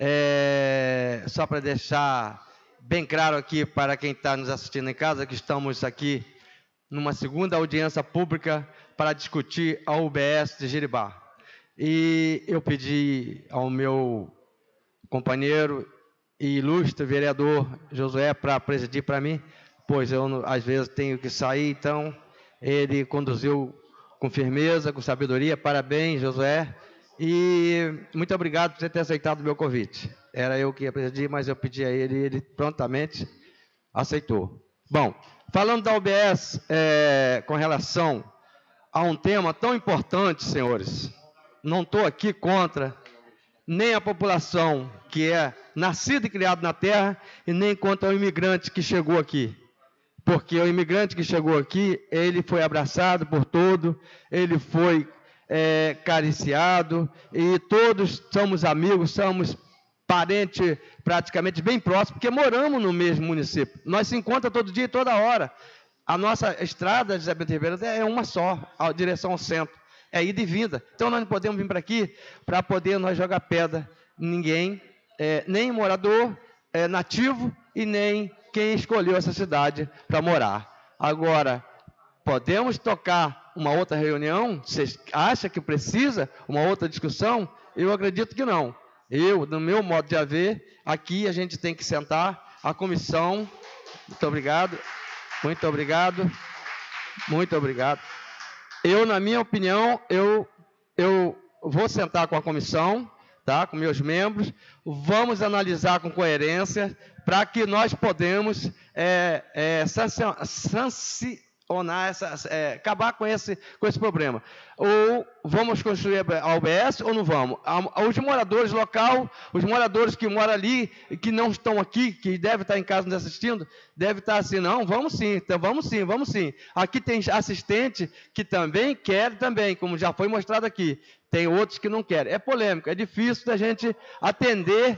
É, só para deixar bem claro aqui para quem está nos assistindo em casa, que estamos aqui numa segunda audiência pública para discutir a U B S de Jeribá. E eu pedi ao meu companheiro e ilustre vereador Josué para presidir para mim, pois eu às vezes tenho que sair, então ele conduziu com firmeza, com sabedoria. Parabéns, Josué, e muito obrigado por ter aceitado o meu convite. Era eu que ia presidir, mas eu pedi a ele e ele prontamente aceitou. Bom, falando da U B S, é, com relação a um tema tão importante, senhores, não estou aqui contra nem a população que é nascida e criada na terra, e nem contra o imigrante que chegou aqui. Porque o imigrante que chegou aqui, ele foi abraçado por todo, ele foi é, cariciado, e todos somos amigos, somos parentes praticamente bem próximos, porque moramos no mesmo município. Nós se encontramos todo dia e toda hora. A nossa estrada de Zé Bento Ribeiro é uma só, a direção ao centro. É ida e vinda. Então, nós não podemos vir para aqui para poder nós jogar pedra em ninguém, é, nem morador é, nativo e nem quem escolheu essa cidade para morar. Agora, podemos tocar uma outra reunião? Vocês acham que precisa uma outra discussão? Eu acredito que não. Eu, no meu modo de ver, aqui a gente tem que sentar, a comissão. Muito obrigado. Muito obrigado. Muito obrigado. Eu, na minha opinião, eu, eu vou sentar com a comissão, tá, com meus membros, vamos analisar com coerência para que nós podemos é, é, sancionar, essa, é, acabar com esse, com esse problema. Ou vamos construir a U B S ou não vamos? Os moradores local, os moradores que moram ali, que não estão aqui, que devem estar em casa nos assistindo, devem estar assim, não, vamos sim, então vamos sim, vamos sim. Aqui tem assistente que também quer também, como já foi mostrado aqui. Tem outros que não querem. É polêmico, é difícil da gente atender.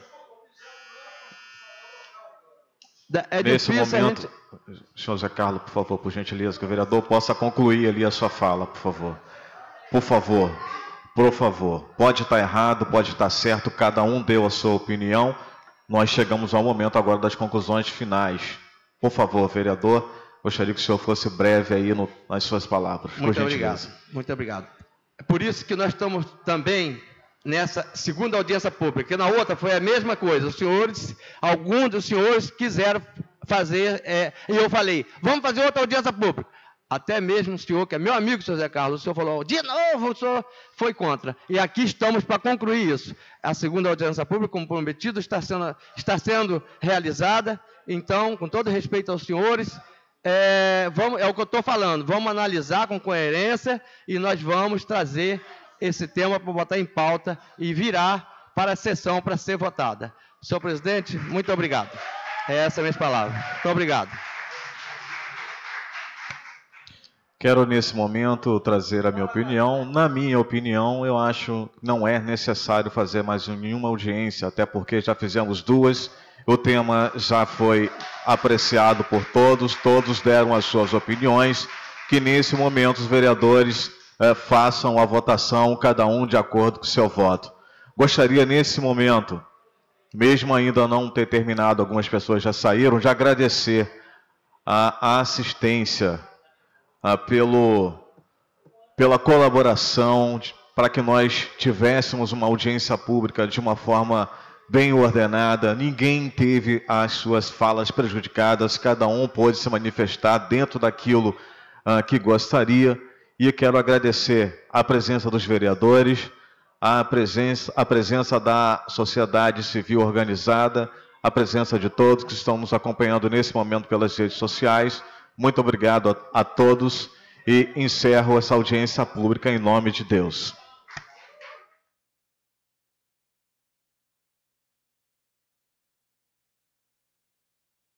É Nesse difícil momento, a gente... senhor Zé Carlos, por favor, por gentileza, que o vereador possa concluir ali a sua fala, por favor. Por favor, por favor. Pode estar errado, pode estar certo, cada um deu a sua opinião. Nós chegamos ao momento agora das conclusões finais. Por favor, vereador, gostaria que o senhor fosse breve aí no, nas suas palavras. Muito por obrigado. gentileza. Muito obrigado. É por isso que nós estamos também nessa segunda audiência pública, que na outra foi a mesma coisa. Os senhores, alguns dos senhores quiseram fazer, é, e eu falei, vamos fazer outra audiência pública. Até mesmo o senhor, que é meu amigo, senhor Zé Carlos, o senhor falou, de novo, o senhor foi contra. E aqui estamos para concluir isso. A segunda audiência pública, como prometido, está sendo, está sendo realizada. Então, com todo respeito aos senhores, é, vamos, é o que eu estou falando, vamos analisar com coerência e nós vamos trazer esse tema para botar em pauta e virar para a sessão para ser votada. Senhor presidente, muito obrigado. Essa é a minha palavra. Muito obrigado. Quero, nesse momento, trazer a minha opinião. Na minha opinião, eu acho que não é necessário fazer mais nenhuma audiência, até porque já fizemos duas. O tema já foi apreciado por todos, todos deram as suas opiniões, que nesse momento os vereadores eh, façam a votação, cada um de acordo com o seu voto. Gostaria, nesse momento, mesmo ainda não ter terminado, algumas pessoas já saíram, de agradecer a, a assistência, a, pelo, pela colaboração, para que nós tivéssemos uma audiência pública de uma forma bem ordenada, ninguém teve as suas falas prejudicadas, cada um pôde se manifestar dentro daquilo uh, que gostaria, e quero agradecer a presença dos vereadores, a presença, a presença da sociedade civil organizada, a presença de todos que estão nos acompanhando nesse momento pelas redes sociais. Muito obrigado a, a todos e encerro essa audiência pública em nome de Deus.